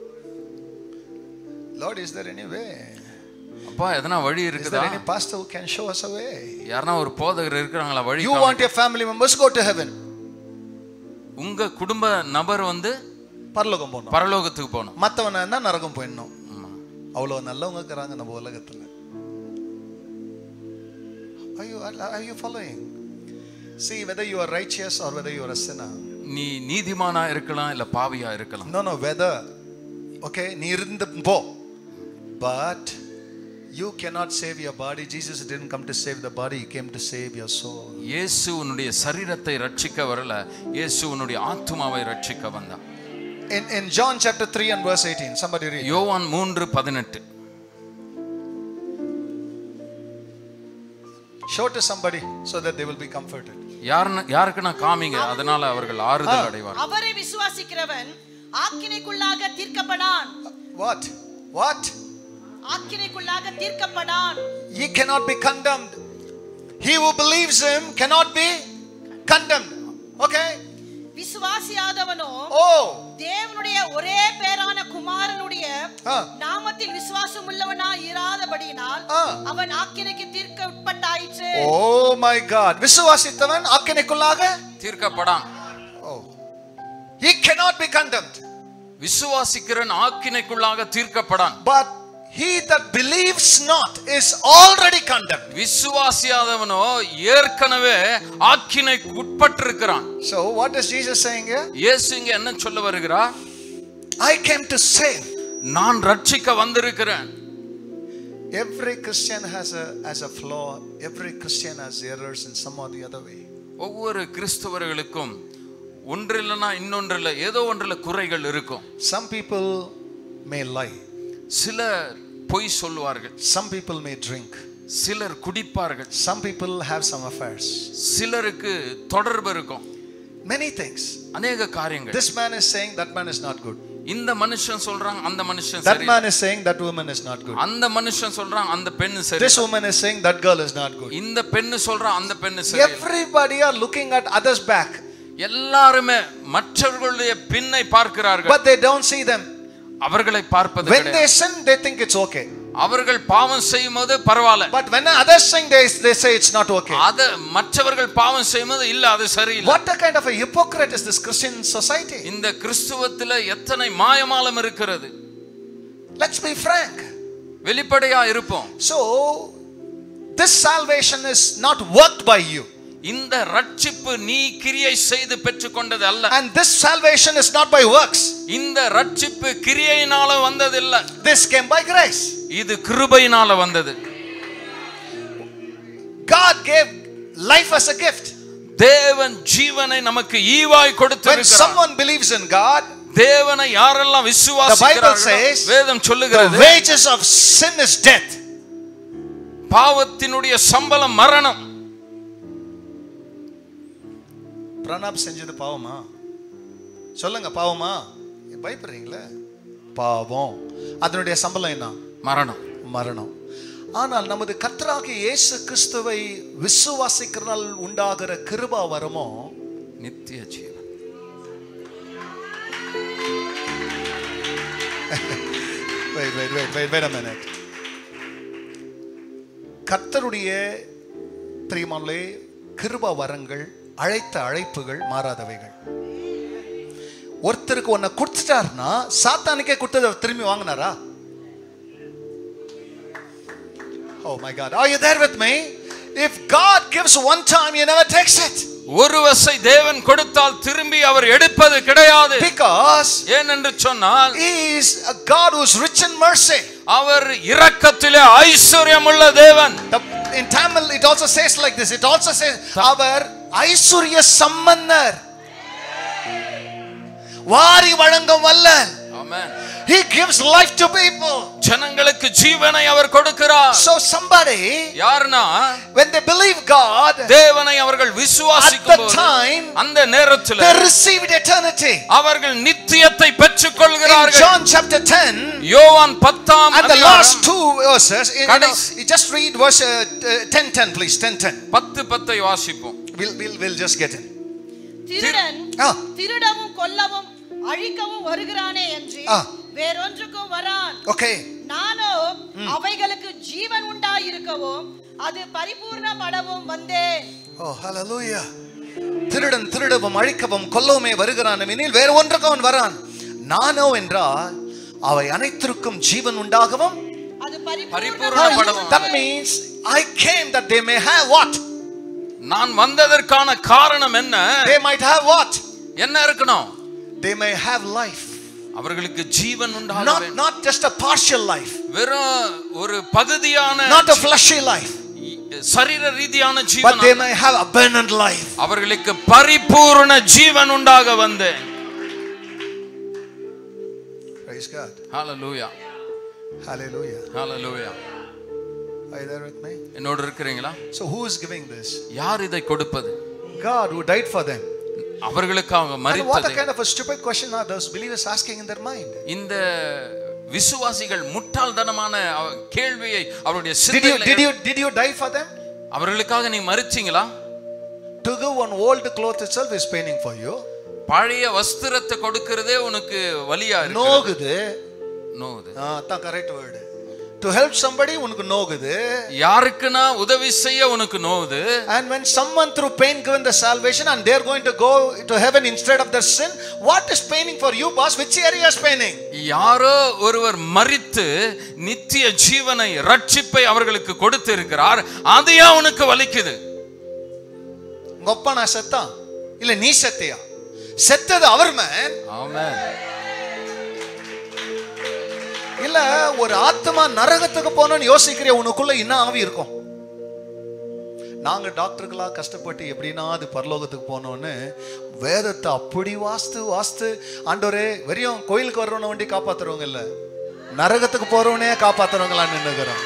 Lord, is there any way? அப்பா எதனா வழி Is இருக்குதா? there any pastor who can show us a way? யாரனா ஒரு போதகர் இருக்காங்களா வழி? You want your family members go to heaven. உங்க குடும்ப நபர் வந்து பரலோகம் போணும், பரலோகத்துக்கு போணும். மத்தவன என்ன நரகம் போயிடணும். அவ்வளவு நல்லவங்க இருக்கறாங்க நம்ம உலகத்துல. Are you following? See whether you are righteous or whether you are a sinner. நீ நீதிமானா இருக்கலாம் இல்ல பாவியா இருக்கலாம். No whether. Okay, நீ இருந்து போ. But you cannot save your body. Jesus didn't come to save the body, he came to save your soul. இயேசு உன்னுடைய சரீரத்தை ரட்சிக்க வரல, இயேசு உன்னுடைய ஆத்துமாவை ரட்சிக்க வந்தார். In John chapter 3 and verse 18, somebody read. யோவான் 3:18. Show to somebody so that they will be comforted. யாருக்கு நான் காமிங்க, அதனால அவர்கள் ஆறுதல் அடைவார்கள். அவரை விசுவாசிக்கிறவன் ஆக்கினைக்குள்ளாக தீர்க்கப்படான். What? ஆக்கினைக்குள்ளாக தீர்க்கப்படான். He cannot be condemned. He who believes him cannot be condemned. Okay? விசுவாசியாதவனோ தேவனுடைய ஒரே பேரான குமாரனுடைய நாமத்தில் விசுவாசம் உள்ளவனாய் இராதபடியினால் அவன் ஆக்கினைக்கு தீர்க்க உட்பட்டாயிற்று. Oh my God. விசுவாசித்தவன் ஆக்கினைக்குள்ளாக தீர்க்கப்படான். He cannot be condemned. விசுவாசிக்கிறவன் ஆக்கினைக்குள்ளாக தீர்க்கப்படான். But he that believes not is already condemned. விசுவாசியாதவனோ ஏற்கனவே ஆக்கினைக்கு உட்பட்டிருக்கிறான். So what is Jesus saying here? இயேசு இங்க என்ன சொல்ல வருகிறார்? I came to save. நான் ரட்சிக்க வந்திருக்கிறேன். Every Christian has a flaw. Every Christian has errors in some or the other way. ஒவ்வொரு கிறிஸ்தவர்களுக்கும் ஒன்றில்லைனா இன்னொன்றில் ஏதோ ஒன்றில் குறைகள் இருக்கும். Some people may lie. சிலர் பொய் சொல்வார்கள். Some people may drink. சிலர் குடிப்பார்கள். Some people have some affairs. சிலருக்கு தொடர்பு இருக்கும். Many things. அநேக காரியங்கள். This man is saying that man is not good. இந்த மனுஷன் சொல்றாங்க அந்த மனுஷன் சரி. That சரியில்லை. man is saying that woman is not good. அந்த மனுஷன் சொல்றாங்க அந்த பெண் சரியில்லை. This woman is saying that girl is not good. இந்த பெண் சொல்றா அந்த பெண் சரியில்லை. Everybody are looking at others back. எல்லாரும் மற்றவர்களுடைய பின்னை பார்க்கிறார்கள். But they don't see them. அவர்களை பார்ப்பது When கிடையாது. they sin they think it's okay. அவர்கள் பாவம் செய்யும்போது பரவாயில்லை. But when others sin they say it's not okay. அது மற்றவர்கள் பாவம் செய்யும்போது இல்ல அது சரியில்லை. What a kind of a hypocrite is this Christian society? இந்த கிறிஸ்துவத்திலே எத்தனை மாயமாலம் இருக்கிறது. Let's be frank. வெளிப்படையா இருப்போம். So this salvation is not worked by you. இந்த ரட்சிப்பு நீ கிரியை செய்து பெற்றுக்கொண்டது அல்ல. And this salvation is not by works. இந்த ரட்சிப்பு கிரியையினால வந்தது இல்ல. This came by grace. இது கிருபையினால வந்தது. God gave life as a gift. தேவன் ஜீவனை நமக்கு ஈவாய் கொடுத்திருக்கிறார். When someone believes in God, தேவனை யாரெல்லாம் விசுவாசிக்கிறார்களோ வேதம் சொல்லுகிறது the wages of sin is death. பாவத்தினுடைய சம்பளம் மரணம். பிரணாப் செஞ்சது பாவமா? சொல்லுங்க, பாவமா? பயப்படுறீங்களே? பாவம். அதனுடைய சம்பளம் என்ன? மரணம். மரணம். ஆனால் நமது கர்த்தராகிய இயேசு கிறிஸ்துவை விசுவாசிக்கிறதால் உண்டாகிற கிருபா வரமோ நித்திய ஜீவன். Wait a minute. கர்த்தருடைய பிரியமானவர்களே, கிருபா வரங்கள், அழைத்த அழைப்புகள் மாறாதவைகள். ஒருத்தருக்கு ஒன்ன கொடுத்துட்டாருன்னா சாத்தானுக்கே கொடுத்ததை திரும்பி வாங்கினாரா? Oh my God, are you there with me? If God gives one time, he never takes it. ஒரு வசை தேவன் கொடுத்தால் திரும்பி அவர் எடுப்பது கிடையாது. Because ஏனென்று சொன்னால் he is a God who is rich in mercy. அவர் இரக்கத்திலே ஐஸ்வர்யமுள்ள தேவன். in Tamil it also says like this. It also says our ஐஸ்வர்ய சம்பன்னர், வாரி வழங்கும் வல்லல். Amen. He gives life to people. ஜனங்களுக்கு ஜீவனை அவர் கொடுக்கிறார். So somebody, யார்னா, when they believe God, தேவனை அவர்கள் விசுவாசிக்கும்போது அந்த நேரத்தில் they received eternity. அவர்கள் நித்தியத்தை பெற்றுக்கொள்கிறார்கள். In John chapter 10, யோவான் 10ஆம் and the last two verses, you just read verse 10:10 please. 10:10. 10:10 வாசிப்போம். We'll just get in. திருடன் திருடவும் கொல்லவும் அழிக்கவும் வருகிறானே என்று வேறொன்றுக்கும் வரான். Okay. நானோ அவைகளுக்கு ஜீவன் உண்டாயிருக்கவும் அது பரிபூர்ணப்படவும் வந்தேன். Oh hallelujah. திருடன் திருடவும் அழிக்கவும் கொல்லவுமே வருகிறான் எனில் வேற ஒன்றுக்கு அவன் வரான். நானோ என்றால் அவை அனைத்திற்கும் ஜீவன் உண்டாகவும் அது பரிபூர்ணப்படவும். That means I came that they may have what? நான் வந்ததற்கான காரணம் என்ன? They might have what? என்ன இருக்கணும்? They may have life. அவர்களுக்கு ஜீவன் உண்டாக வேண்டும். Not just a partial life. வெறும் ஒரு பகுதியான, not a fleshy life. சரீர ரீதியான ஜீவன். But they may have abundant life. அவர்களுக்கு பரிபூர்ண ஜீவன் உண்டாக வந்தேன். Praise God. Hallelujah. Hallelujah. Hallelujah. Are you there with me? என்னோடு இருக்கிறீங்களா? So who is giving this? யார் இதை கொடுப்பது? God who died for them. அவர்களுக்காக மரித்தது. What a kind of a stupid question are those believers asking in their mind? இந்த விசுவாசிகள் முட்டாள்தனமான கேள்வியை அவருடைய சிந்தையில. Did you die for them? அவர்களுக்காக நீ மரிச்சீங்களா? To give one old cloth itself is paining for you. பழைய வஸ்திரத்தை கொடுக்கிறதே உனக்கு வலியா இருக்கு. நோகுது. நோகுது. அதான் correct word. To help somebody உனக்கு நோகுது. யாருக்குனா உதவி செய்ய உனக்கு நோகுது. And when someone through pain given the salvation and they are going to go to heaven instead of their sin, what is paining for you, boss? Which area is paining? யாரோ ஒருவர் மரித்து நித்திய ஜீவனை ரட்சிப்பை அவர்களுக்கு கொடுத்து இருக்கிறார். அது ஏன் உனக்கு வலிக்குது? உங்கப்பா நான் செத்தா இல்ல நீ செத்தியா? செத்தது அவர் மேன். ஆமென். இல்ல ஒரு ஆத்மா நரகத்துக்கு போனோன்னு யோசிக்கிற உனக்குள்ள என்ன ஆவி இருக்கும்? நாங்க டாக்டர்களா கஷ்டப்பட்டு எப்படின்னா அது பரலோகத்துக்கு போனோன்னு வேதத்தை அப்படி வாஸ்து ஆண்டவரே வெறியும் கோயிலுக்கு வர்றவன வண்டி காப்பாத்துறவங்க இல்ல, நரகத்துக்கு போறவனே காப்பாத்துறவங்களான்னு நின்னுக்கிறோம்.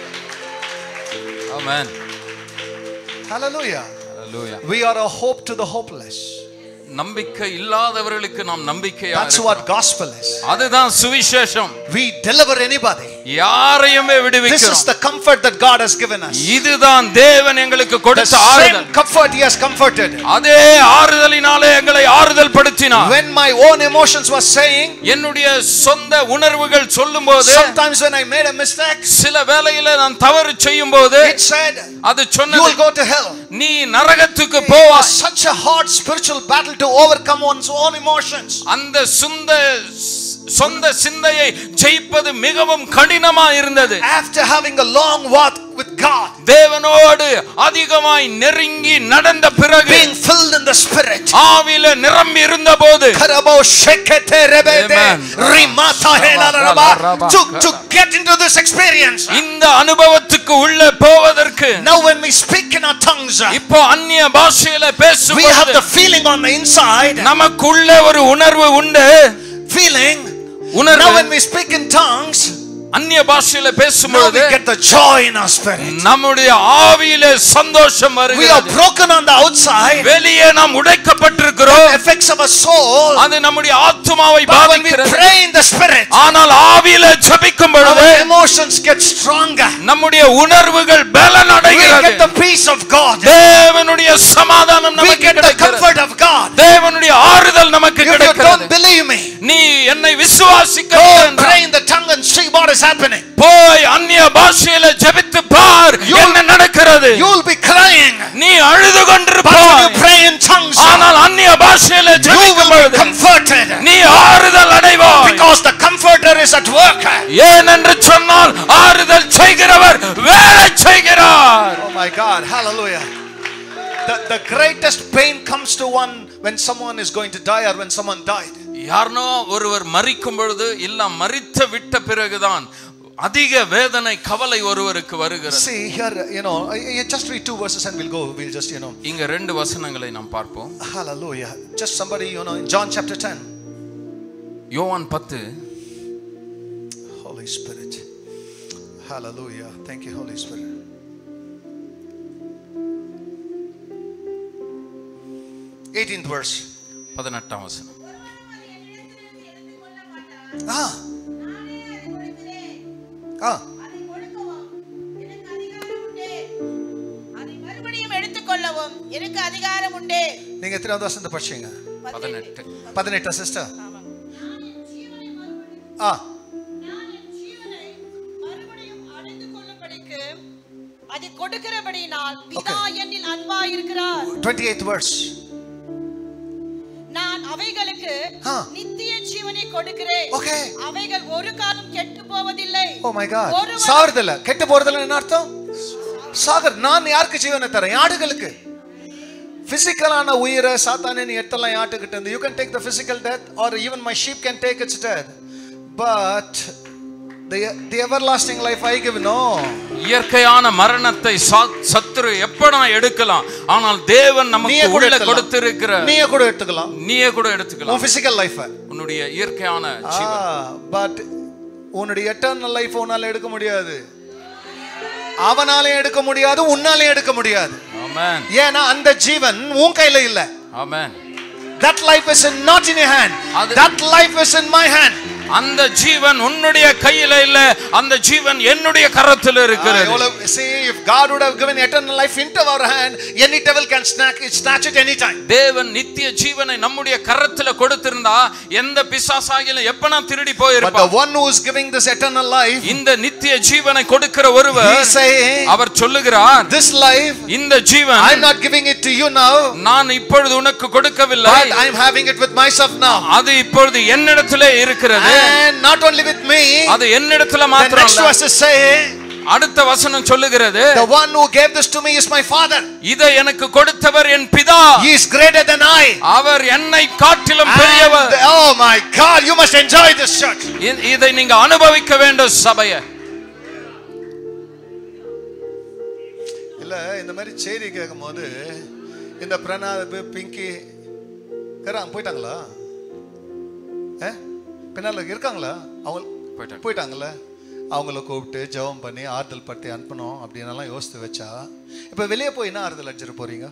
ஆமென். Hallelujah. Hallelujah. We are a hope to the hopeless. நம்பிக்கை இல்லாதவர்களுக்கு நாம் நம்பிக்கையா. That's what gospel is. அதுதான் சுவிசேஷம். We deliver anybody. யாரையுமே விடுவிக்கிறோம். This is the comfort that God has given us. இதுதான் தேவன் எங்களுக்கு கொடுத்த ஆறுதல். Same comfort he has comforted. அதே ஆறுதலினாலே எங்களை ஆறுதல் படுத்தினார். When my own emotions were saying, என்னுடைய சொந்த உணர்வுகள் சொல்லும்போது, sometimes when I made a mistake, சில வேளையில நான் தவறு செய்யும்போது, it said, அது சொன்னது, you will go to hell. நீ நரகத்துக்கு போவாய். Such a hard spiritual battle to overcome one's own emotions. அந்த சொந்த சிந்தையை ஜெயிப்பது மிகவும் கடினமா இருந்தது. After having a long walk with God, தேவனோடு அதிகமாய் நெருங்கி நடந்த பிறகு, being filled in the spirit, ஆவியில நிரம்பி இருந்தபோது, karabo shekete rebede rimata helaraba, to get into this experience, இந்த அனுபவத்துக்கு உள்ள போவதற்கு, now when we speak in our tongues, இப்போ அந்நிய பாஷையில பேசும்போது, we have the feeling on the inside, நமக்குள்ள ஒரு உணர்வு உண்டு. feeling. உணர்வு. Now when we speak in tongues, அந்நிய பாஷையில now பேசும்போது, we get the joy in our spirit. நம்முடைய ஆவியிலே சந்தோஷம் We are வருகிறது. broken on the outside. வெளியே நாம் உடைக்கப்பட்டிருக்கிறோம். Effects of a soul. அது நம்முடைய ஆத்துமாவை But when we பாதிக்கிறது. pray in the spirit, ஆனால் ஆவியிலே ஜெபிக்கும் பொழுது, our emotions get stronger. நம்முடைய உணர்வுகள் பலன் We அடைகிறது. get the peace of God. தேவனுடைய சமாதானம் We நமக்கு get the கிடைக்கிறது. comfort of God. தேவனுடைய ஆறுதல் நமக்கு If you கிடைக்கிறது. don't believe me, நீ என்னை விசுவாசிக்க go and pray in the tongue and see what is happening. போய் அந்நிய பாஷையில ஜெபித்து பார் என்ன நடக்கிறது. You will be crying. நீ அழுது But when கொண்டிருப்பாய். you pray in tongues, ஆனால் அந்நிய பாஷையில you ஜெபிக்கும் will be பொழுது comforted. நீ ஆறுதல் அடைவாய். Because the comforter is at work. ஏனென்று சொன்னால் ஆறுதல் செய்கிறவர் வேலை செய்கிறார். Oh my God, hallelujah. The greatest pain comes to one when someone is going to die or when someone died. யாரோ ஒருவர் மரிக்கும் பொழுது இல்ல மரித்து விட்ட பிறகுதான் அதிக வேதனை கவலை ஒருவருக்கு வருகிறது. See here, just read 2 verses and we'll just, இங்க 2 வசனங்களை நாம் பார்ப்போம். Hallelujah. Just somebody, in John chapter 10. யோவான் 10. Holy Spirit. Hallelujah. Thank you, Holy Spirit. 18th verse. 18ஆம் வசனம். அதை கொடுக்கவும் எனக்கு அதிகாரம் உண்டு. அதை மறுபடியும் எடுத்துக்கொள்ளவும் எனக்கு அதிகாரம் உண்டு. நீங்க எத்தனாவது வசனத்தை படிச்சீங்க? 18 சிஸ்டர். ஆமாங்க. நான் என் ஜீவனை மறுபடியும் அடைந்து கொள்ளும்படிக்கு அதை கொடுக்கிறபடியினால் பிதா என்னில் அன்பாய் இருக்கிறார். 28th verse. நான் அவைகளுக்கு நித்திய ஜீவனை கொடுக்கிறேன். அவைகள் ஒரு காலம் கெட்டு போவதில்லை. Oh my God. சாவறதில்ல. கெட்டு போறதில்ல என்ன அர்த்தம்? சாகர். நான் யாருக்கு ஜீவனை தரேன்? ஆடுகளுக்கு. பிசிக்கலான உயிரை சாத்தானே நீ எட்டலாம் ஆட்டுக்கிட்ட இருந்து. You can take the physical death or even my sheep can take its death. But the everlasting life I give, no. இயற்கையான மரணத்தை சத்துரு எப்படா எடுக்கலாம். ஆனால் தேவன் நமக்கு உள்ள கொடுத்திருக்கிற நீயே கூட எடுத்துக்கலாம். உன் physical life உன்னுடைய இயற்கையான ஜீவன். But உன்னுடைய eternal life உன்னால எடுக்க முடியாது. அவனாலே எடுக்க முடியாது, உன்னாலே எடுக்க முடியாது. ஆமென். ஏனா அந்த ஜீவன் உன் கையில இல்ல. ஆமென். That life is not in your hand. That life is in my hand. அந்த ஜீவன் உன்னுடைய கையில இல்ல, அந்த ஜீவன் என்னுடைய கரத்தில் இருக்கிறது. See, if God would have given eternal life into our hand, any devil can snatch it any time. தேவன் நித்திய ஜீவனை நம்முடைய கரத்தில் கொடுத்திருந்தா எந்த பிசாசாகிலும் எப்பனா திருடி போயிருப்பான். But the one who is giving this eternal life, இந்த நித்திய ஜீவனை கொடுக்கிற ஒருவர், he saying, அவர் சொல்லுகிறார், this life, இந்த ஜீவன் I am not giving it to you now. நான் இப்பொழுது உனக்கு கொடுக்கவில்லை. But I am having it with myself now. அது இப்பொழுது என்னிடத்திலே இருக்கிறது. And not only with me, அது என்னிடத்துல மாத்திரம் இல்ல. The next verse say, அடுத்த வசனம் சொல்லுகிறது, the one who gave this to me is my father. இதை எனக்கு கொடுத்தவர் என் பிதா. He is greater than I. அவர் என்னை காட்டிலும் பெரியவர். Oh my God, you must enjoy this church. இதை நீங்க அனுபவிக்க வேண்டும் சபையே. இல்ல இந்த மாதிரி செய்தி கேட்கும்போது இந்த பிரணாத் பிங்கி போயிட்டாங்களா? பின்னால இருக்காங்களா? அவங்க போயிட்டாங்கல்ல. அவங்கள கூப்பிட்டு ஜெபம் பண்ணி ஆறுதல் படுத்தி அனுப்பணும் அப்படின்னு யோசித்து வச்சா, இப்ப வெளியே போய் என்ன ஆறுதல் அடிச்சிட்டு போறீங்க?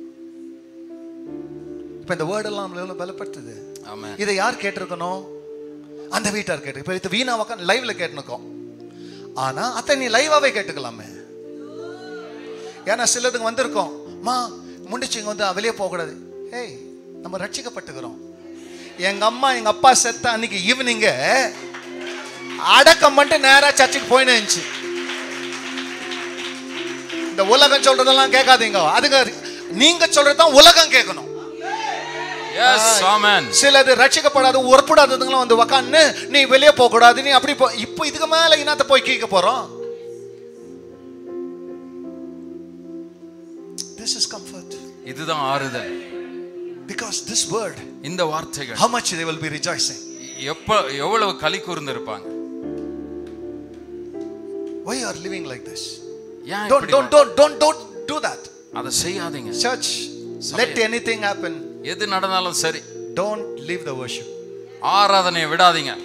இப்ப இந்த வேர்ட் எல்லாம் நம்மள எவ்வளவு பலப்படுத்துது. இதை யார் கேட்டிருக்கணும்? அந்த வீட்டார் கேட்டு. இப்ப இது வீணா உட்காந்து லைவ்ல கேட்டுனுக்கோம். ஆனா அத்தை நீ லைவாவே கேட்டுக்கலாமே. ஏன்னா சிலதுங்க வந்திருக்கோம், மா முடிச்சுங்க வந்து வெளியே போக கூடாது. ஏய், நம்ம ரட்சிக்கப்பட்டுக்கிறோம். எங்க அம்மா எங்க அப்பா செத்த அன்னைக்கு ஈவினிங்க அடக்கம் பண்ணிட்டு நேரா சர்ச்சுக்கு போயின்னு இருந்துச்சு. இந்த உலகம் சொல்றதெல்லாம் கேட்காதீங்க. அதுங்க நீங்க சொல்றதான் உலகம் கேட்கணும். சிலது ரட்சிக்கப்படாத உறப்படாததுங்களும் வந்து உக்காந்து நீ வெளியே போக கூடாது, நீ அப்படி இப்போ இதுக்கு மேல இனத்தை போய் கேட்க போறோம். This is comfort. இதுதான் ஆறுதல். Because this word, இந்த வார்த்தைகள், how much they will be rejoicing. எவ்வளவு களி கூர்ந்து இருப்பாங்க. Why you are living like this? Don't do that. அத செய்யாதீங்க. Church, let anything happen. எது நடந்தாலும் சரி, don't leave the worship. ஆராதனையை விடாதீங்க.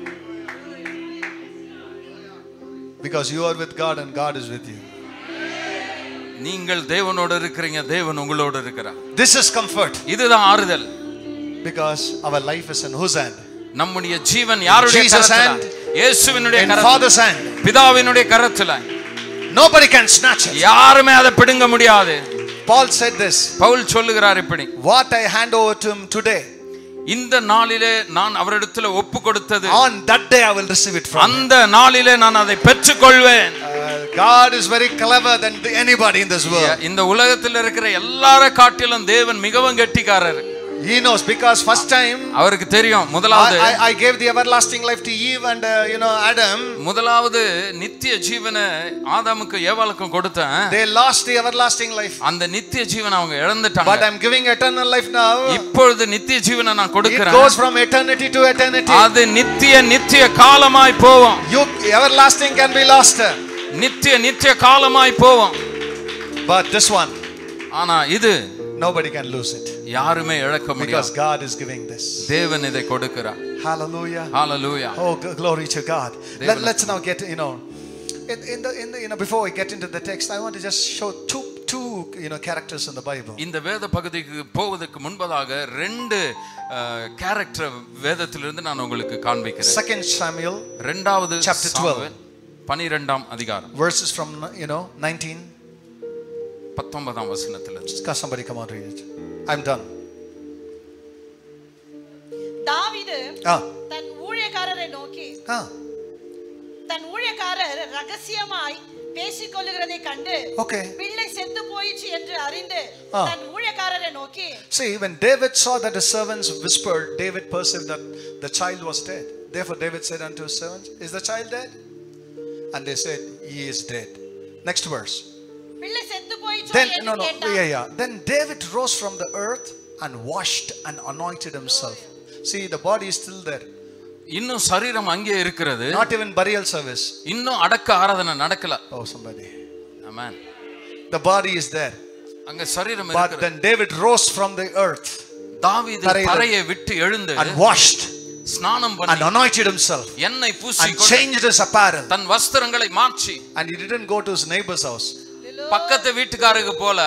Because you are with God and God is with you. நீங்கள் தேவனோடு இருக்கிறீங்க, தேவன் உங்களோடு இருக்கிறார். This is comfort. இதுதான் ஆறுதல். Because our life is in whose hand? நம்முடைய ஜீவன் யாருடைய கரத்தில்? இயேசுவினுடைய கரத்தில். In Father's hand. பிதாவினுடைய கரத்தில். Nobody can snatch it. யாருமே அதை பிடுங்க முடியாது. Paul said this. பவுல் சொல்லுகிறார் இப்படி, what I hand over to him today, இந்த நாளிலே நான் அவரிடத்தில் ஒப்பு கொடுத்தது, on that day I will receive it from him. அந்த நாளிலே நான் அதை பெற்றுக்கொள்வேன். God is very clever than anybody in this world. இந்த உலகத்தில் இருக்கிற எல்லார காட்டிலும் தேவன் மிகவும் கெட்டிக்காரர். He knows because first time அவருக்கு தெரியும். முதலாவது I gave the everlasting life to Eve and Adam. முதலாவது நித்திய ஜீவனை ஆதாமுக்கு ஏவாளுக்கும் கொடுத்தேன். They lost the everlasting life. அந்த நித்திய ஜீவனை அவங்க இழந்துட்டாங்க. But I'm giving eternal life now. இப்பொழுது நித்திய ஜீவனை நான் கொடுக்கிறேன். It goes from eternity to eternity. அது நித்திய காலமாய் போகும். You everlasting can be lost. நித்திய காலமாய் போகும். But this one, ஆனா இது nobody can lose it. யாருமே இழக்க முடியாது. Because God is giving this. தேவன் இதை கொடுக்கிறார். Hallelujah. Hallelujah. Oh, glory to God. Let's now get in the before we get into the text, I want to just show two characters in the Bible. இந்த வேத பகுதிக்கு போவதற்கு முன்பதாக ரெண்டு character வேதத்திலிருந்து நான் உங்களுக்கு காண்பிக்கிறேன். 2 Samuel இரண்டாவது chapter 12 12ஆம் அதிகாரம் verses from 19 19ஆம் வசனத்திலிருந்து. Somebody come on, read it. I'm done. தாவீது தன் ஊழியக்காரரை நோக்கி தன் ஊழியக்காரர் ரகசியமாய் பேசிக் கொள்ளுகிறதை கண்டு பிள்ளை செத்து போயிற்று என்று அறிந்து தன் ஊழியக்காரரை நோக்கி. See, when David saw that the servants whispered, David perceived that the child was dead. Therefore David said unto his servants, is the child dead? And they said, he is dead. Next verse. பிள்ளை செத்து போயிற்று Then என்று கேட்டான். Then David rose from the earth and washed and anointed himself. See, the body is still there. இன்னும் சரீரம் அங்கே இருக்கிறது. Not even burial service. இன்னும் அடக்க ஆராதனை நடக்கல. Oh, somebody. Amen. The body is there. அங்க சரீரம் இருக்கிறது. But then David rose from the earth. தாவீது தரையை விட்டு எழுந்து and washed ஸ்நானம் பண்ணி and anointed himself எண்ணெய் பூசி and changed his apparel. தன் வஸ்திரங்களை மாற்றி. And he didn't go to his neighbor's house. பக்கத்து வீட்டுக்காரருக்கு போல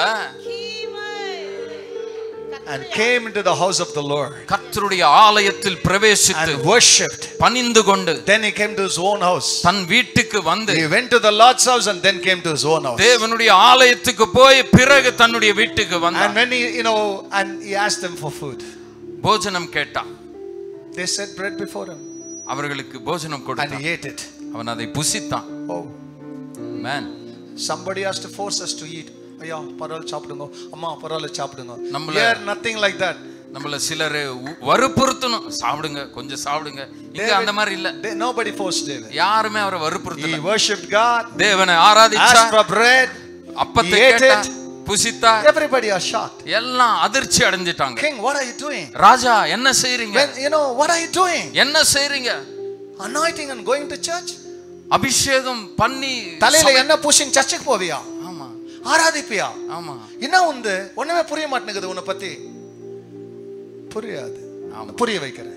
and came into the house of the Lord. கர்த்தருடைய ஆலயத்தில் பிரவேசித்து and worshipped. பணிந்து கொண்டு then he came to his own house. தன் வீட்டுக்கு வந்து he went to the Lord's house and then came to his own house. தேவனுடைய ஆலயத்துக்கு போய் பிறகு தன்னுடைய வீட்டுக்கு வந்தான். and when he and he asked them for food. போஜனம் கேட்டான். they set bread before him. அவர்களுக்கு போஜனம் கொடுத்தான். and he ate it. அவன் அதை புசித்தான். oh man, somebody has to force us to eat. ஐயா பரவாயில்லை சாப்பிடுங்க, அம்மா பரவாயில்லை சாப்பிடுங்க. Here nothing like that. நம்மள சிலர் வற்புறுத்தணும், சாப்பிடுங்க கொஞ்சம் சாப்பிடுங்க. இங்க அந்த மாதிரி இல்ல. nobody forced David. யாருமே அவரை வற்புறுத்தல. he worshipped God. தேவனை ஆராதிச்சார். asked for bread. அப்பத்தை கேட்டார், புசித்தார். everybody are shocked. எல்லாம் அதிர்ச்சி அடைஞ்சிட்டாங்க. king, what are you doing? ராஜா என்ன செய்றீங்க? what are you doing? என்ன செய்றீங்க? anointing and going to church? அபிஷேகம் பண்ணி தலையில என்ன பூசின் சர்ச்சுக்கு போவியா? ஆமா. ஆராதிப்பியா? ஆமா. என்ன உண்டு ஒண்ணுமே புரிய மாட்டேங்குது உன்னை பத்தி. புரியாது. புரிய வைக்கிறேன்.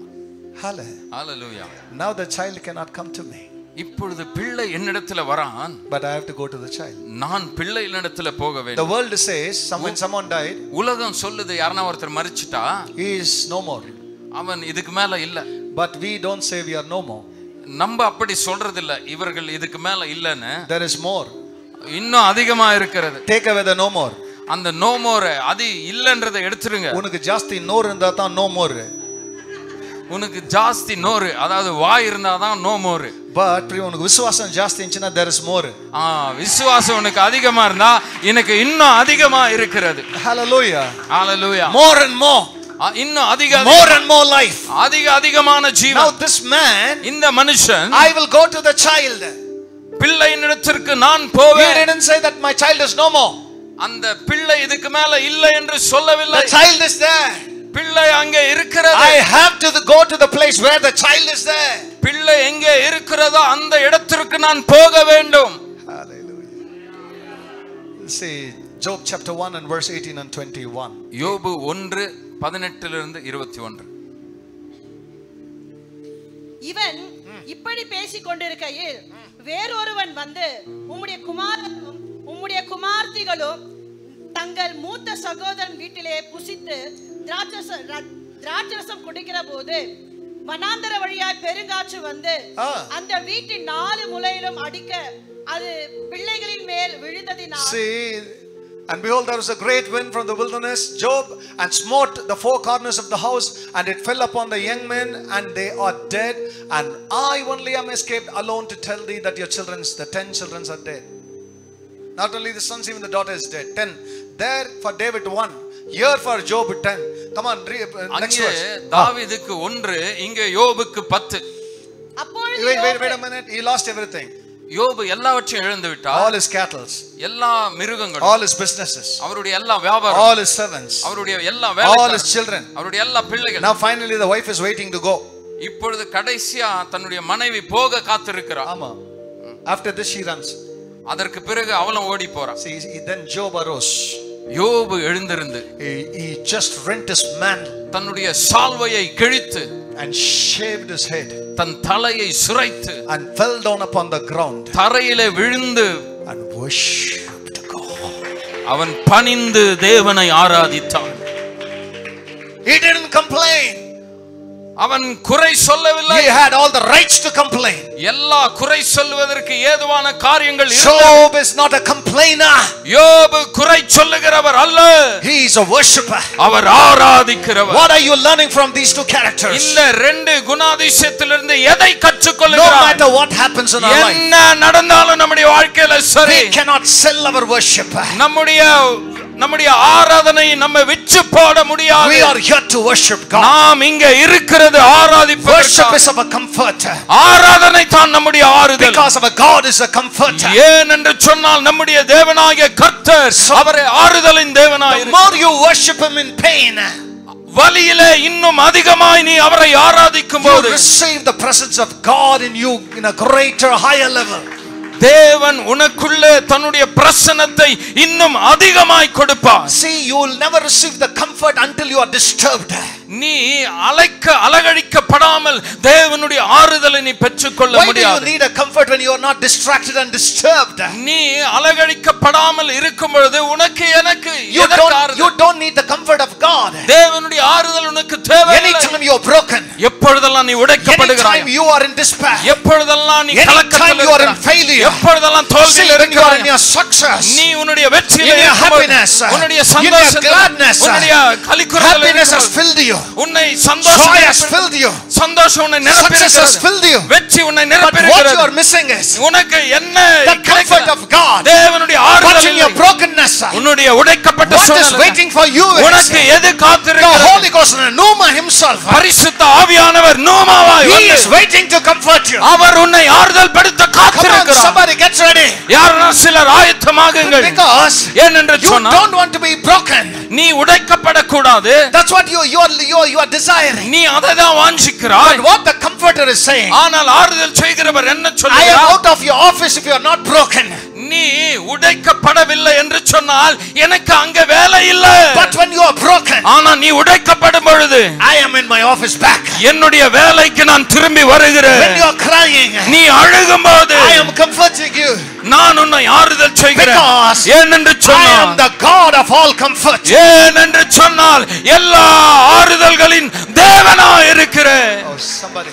Hallelujah. Now the child cannot come to me. இப்பொழுது பிள்ளை என்னிடத்துல வரான். But I have to go to the child. நான் பிள்ளை என்னிடத்துல போக வேண்டும். The world says when someone died, உலகம் சொல்லுது யாரனா ஒருத்தர் மரிச்சிட்டா he is no more. அவன் இதுக்கு மேல இல்ல. But we don't say we are no more. நம்ம அப்படி சொல்றது இல்ல. இவர்கள் இதுக்கு மேல இல்லன்னு. There is more. இன்னும் அதிகமா இருக்கிறது. Take away the no more. அந்த no more அது இல்லன்றதை எடுத்துருங்க. உனக்கு ஜாஸ்தி நோர் இருந்தா தான் no more. உனக்கு ஜாஸ்தி நோர் அதாவது வாய் இருந்தா தான் no more. But உனக்கு விசுவாசம் ஜாஸ்தி இருந்துச்சுனா there is more. விசுவாசம் உனக்கு அதிகமா இருந்தா எனக்கு இன்னும் அதிகமா இருக்கிறது. Hallelujah. Hallelujah. More and more. இன்னும் அதிக more and more life. அதிகமான ஜீவன். Now this man, இந்த மனுஷன், I will go to the child. பிள்ளையினிடத்திற்கு நான் போவேன். He didn't say that my child is no more. அந்த பிள்ளை இதுக்கு மேல இல்ல என்று சொல்லவில்லை. The child is there. பிள்ளை அங்கே இருக்கிறது. I have to go to the place where the child is there. பிள்ளை எங்கே இருக்கிறதோ அந்த இடத்திற்கு நான் போக வேண்டும். Hallelujah. See Job chapter 1 and verse 18 and 21. யோபு 1:18 இருந்து 21. இவன் இப்படி பேசிக் கொண்டிருக்கையில் வேறொருவன் வந்து உம்முடைய குமாரனும் உம்முடைய குமார்த்திகளும் தங்கள் மூத்த சகோதரன் வீட்டிலே புசித்து திராட்சரசம் குடிக்கிற போது வனாந்தர வழியாய் பெருங்காற்று வந்து அந்த வீட்டின் 4 மூலையிலும் அடிக்க அது பிள்ளைகளின் மேல் விழுந்ததினால். And behold, there was a great wind from the wilderness, Job, and smote the 4 corners of the house, and it fell upon the young men, and they are dead. And I only am escaped alone to tell thee that your children, the 10 children are dead. Not only the sons, even the daughter is dead. 10. There for David 1. Here for Job 10. Come on, next அங்கே verse. தாவீதுக்கு 1, இங்கே யோபுக்கு 10. அப்பொழுது Wait a minute. He lost everything. யோபு எல்லாவற்றையும் இழந்து விட்டார். All his cattle, எல்லா மிருகங்களும், all his businesses, அவருடைய எல்லா வியாபாரம், all his servants, அவருடைய எல்லா all வேலைக்காரர்கள், his children. அவருடைய எல்லா பிள்ளைகள். Now finally the wife is waiting to go. இப்பொழுது கடைசியா தன்னுடைய மனைவி போக காத்திருக்கிறார். ஆமா. After this she runs. அதற்கு பிறகு அவளும் ஓடி போறான். See, then Job arose. யோபு எழுந்திருந்து He just rent his mantle தன்னுடைய சால்வையை கிழித்து and shaved his head தன் தலையை சுரைத்து and fell down upon the ground தரையிலே விழுந்து and worshipped God. அவன் பணிந்து தேவனை ஆராதித்தான். He didn't complain. அவன் குறை சொல்லவில்லை. He had all the rights to complain. எல்லா குறை சொல்வதற்கு ஏதுவான காரியங்கள் Job is not a complainer. யோபு குறை சொல்லுகிறவர் அல்ல. He is a worshipper. Our ஆராதிக்கிறவர். What are you learning from these two characters? இந்த ரெண்டு குணாதிசயத்திலிருந்து எதை No கற்றுக்கொள்கிறார்? matter what happens in our life, என்ன நடந்தாலும் நம்முடைய வாழ்க்கையில சரி, we cannot sell our worship. நம்முடைய ஆராதனை நம்ம விற்று போட முடியாது. We are here to worship God. நாம் இங்க இருக்கிறது ஆராதிப்பதற்காக. Worship is our comfort. ஆராதனை தான் நம்முடைய ஆறுதல். Because our God is a comforter. ஏன் என்று சொன்னால் நம்முடைய தேவனாகிய கர்த்தர் அவரே ஆறுதலின் தேவனாய் The more you worship him in pain, வலியிலே இன்னும் அதிகமாய் நீ அவரை ஆராதிக்கும் you போது receive the presence of God in you in a greater, higher level. தேவன் உனக்குள்ளே தன்னுடைய பிரசன்னத்தை இன்னும் அதிகமாய் கொடுப்பார். See, you will never receive the comfort until you are disturbed. நீ அலகழிக்கப்படாமல் தேவனுடைய ஆறுதலை நீ பெற்றுக்கொள்ள Why do you முடியாது. need a comfort when you are not distracted and disturbed? நீ அலகழிக்கப்படாமல் இருக்கும் பொழுது உனக்கு எனக்கு You எதற்கு don't need the comfort of God. தேவனுடைய ஆறுதல் உனக்கு தேவையில்லை. Anytime you are broken, எப்பொழுதெல்லாம் நீ உடைக்கப்படுகிறாய், anytime you are in despair, எப்பொழுதெல்லாம் நீ anytime கலக்கத்தில் you are in இருக்கிறாய், failure, எப்பொழுதெல்லாம் see, தோல்வியில் when you are in இருக்கிறாய், your success, நீ உன்னுடைய வெற்றியிலே in your இருக்கும்போது, happiness, உன்னுடைய in your சந்தோஷத்தில், gladness, உன்னுடைய களிக்குறதில் happiness has இருக்கும்போது, filled you, உன்னை joy has filled you, சந்தோஷம் உன்னை success has நிரப்பியிருக்கிறது, filled you. வெற்றி உன்னை But what you நிரப்பியிருக்கிறது. are missing is உனக்கு என்ன the comfort of God. தேவனுடைய But ஆறுதல் in your இல்லை. brokenness, உன்னுடைய உடைக்கப்பட்ட what is சூழ்நிலை waiting for you is உனக்கு எது the காத்திருக்கிறது? Holy Ghost, Numa himself. பரிசுத்த ஆவியானவர் நூமாவாய் He வந்து is waiting to comfort you. அவர் உன்னை ஆறுதல் படுத்த Come on, காத்திருக்கிறார். somebody get ready. யாரா சிலர் ஆயத்தமாகுங்கள். Because ஏனென்று you சொன்னால் don't want to be broken. நீ உடைக்கப்படக்கூடாது. That's what you are desiring. நீ அதை தான் வாஞ்சிக்கிறாய். But what the comforter is saying, ஆனால் ஆறுதல் செய்கிறவர் என்ன I am சொல்கிறார்? out of your office if you are not broken. நீ உடைக்கப்படவில்லை என்று சொன்னால் எனக்கு அங்க வேலை இல்லை. But when you are broken, ஆனா நீ உடைக்கப்படும் பொழுது I am in my office back. என்னுடைய வேலைக்கு நான் திரும்பி வருகிறேன். When you are crying, நீ அழுகும்போது I am comforting you. நான் உன்னை ஆறுதல் செய்கிறேன். Because ஏனென்று I am சொன்னால் the God of all comfort. ஏனென்று சொன்னால் எல்லா ஆறுதல்களின் தேவனாய் இருக்கிறேன். Oh, somebody.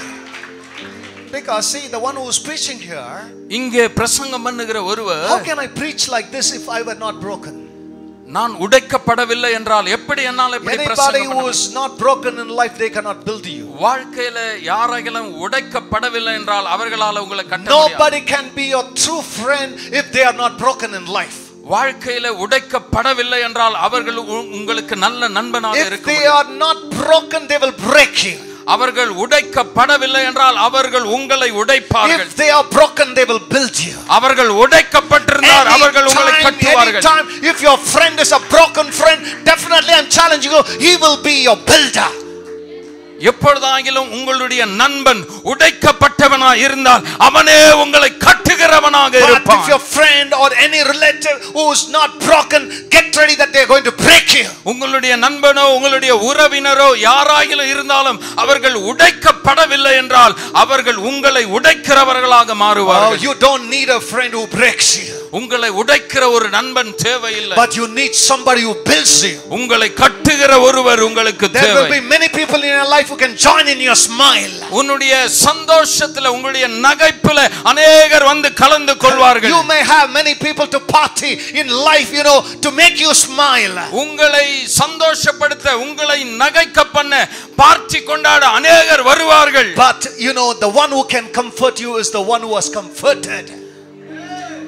Because see, the one who is preaching here, இங்கே பிரசங்கம் பண்ணுகிற ஒருவர், how can I preach like this if I were not broken? நான் உடைக்கப்படவில்லை என்றால் எப்படி என்னால் இப்படி Anybody பிரசங்கம் who பண்ண is not broken in life, they cannot build you. வாழ்க்கையில யாரெல்லாம் உடைக்கப்படவில்லை என்றால் அவர்களால உங்களை கட்ட முடியாது. Nobody can be your true friend if they are not broken in life. வாழ்க்கையில உடைக்கப்படவில்லை என்றால் அவர்கள் உங்களுக்கு நல்ல நண்பனாக If இருக்க they முடியாது. are not broken, they will break you. அவர்கள் உடைக்கப்படவில்லை என்றால் அவர்கள் உங்களை உடைப்பார்கள். If they are broken, they will build you. அவர்கள் உடைக்கப்பட்டிருந்தால் அவர்கள் உங்களை கட்டுவார்கள். Anytime, if your friend is a broken friend, definitely I'm challenging you, he will be your builder. எப்பொழுதாகிலும் உங்களுடைய நண்பன் உடைக்கப்பட்டவனாய் இருந்தால் அவனே உங்களை கட்டுகிறவனாக But இருப்பான். if your friend or any relative who is not broken, get ready that they are going to break you. உங்களுடைய நண்பனோ உங்களுடைய உறவினரோ யாராகிலும் இருந்தாலும் அவர்கள் உடைக்கப்படவில்லை என்றால் அவர்கள் உங்களை உடைக்கிறவர்களாக Oh, மாறுவார்கள். you don't need a friend who breaks you. உங்களை உடைக்கிற ஒரு நண்பன் தேவையில்லை. But you need somebody who builds you. உங்களை கட்டுகிற ஒருவர் உங்களுக்கு There will தேவை. be many people in your life who can join in your smile. உன்னுடைய சந்தோஷத்துல உங்களுடைய நகைப்புல அநேகர் வந்து கலந்து கொள்வார்கள். You may have many people to party in life, to make you smile. உங்களை சந்தோஷப்படுத்த உங்களை நகைக்க பண்ண பார்ட்டி கொண்டாட அநேகர் வருவார்கள். But the one who can comfort you is the one who was comforted.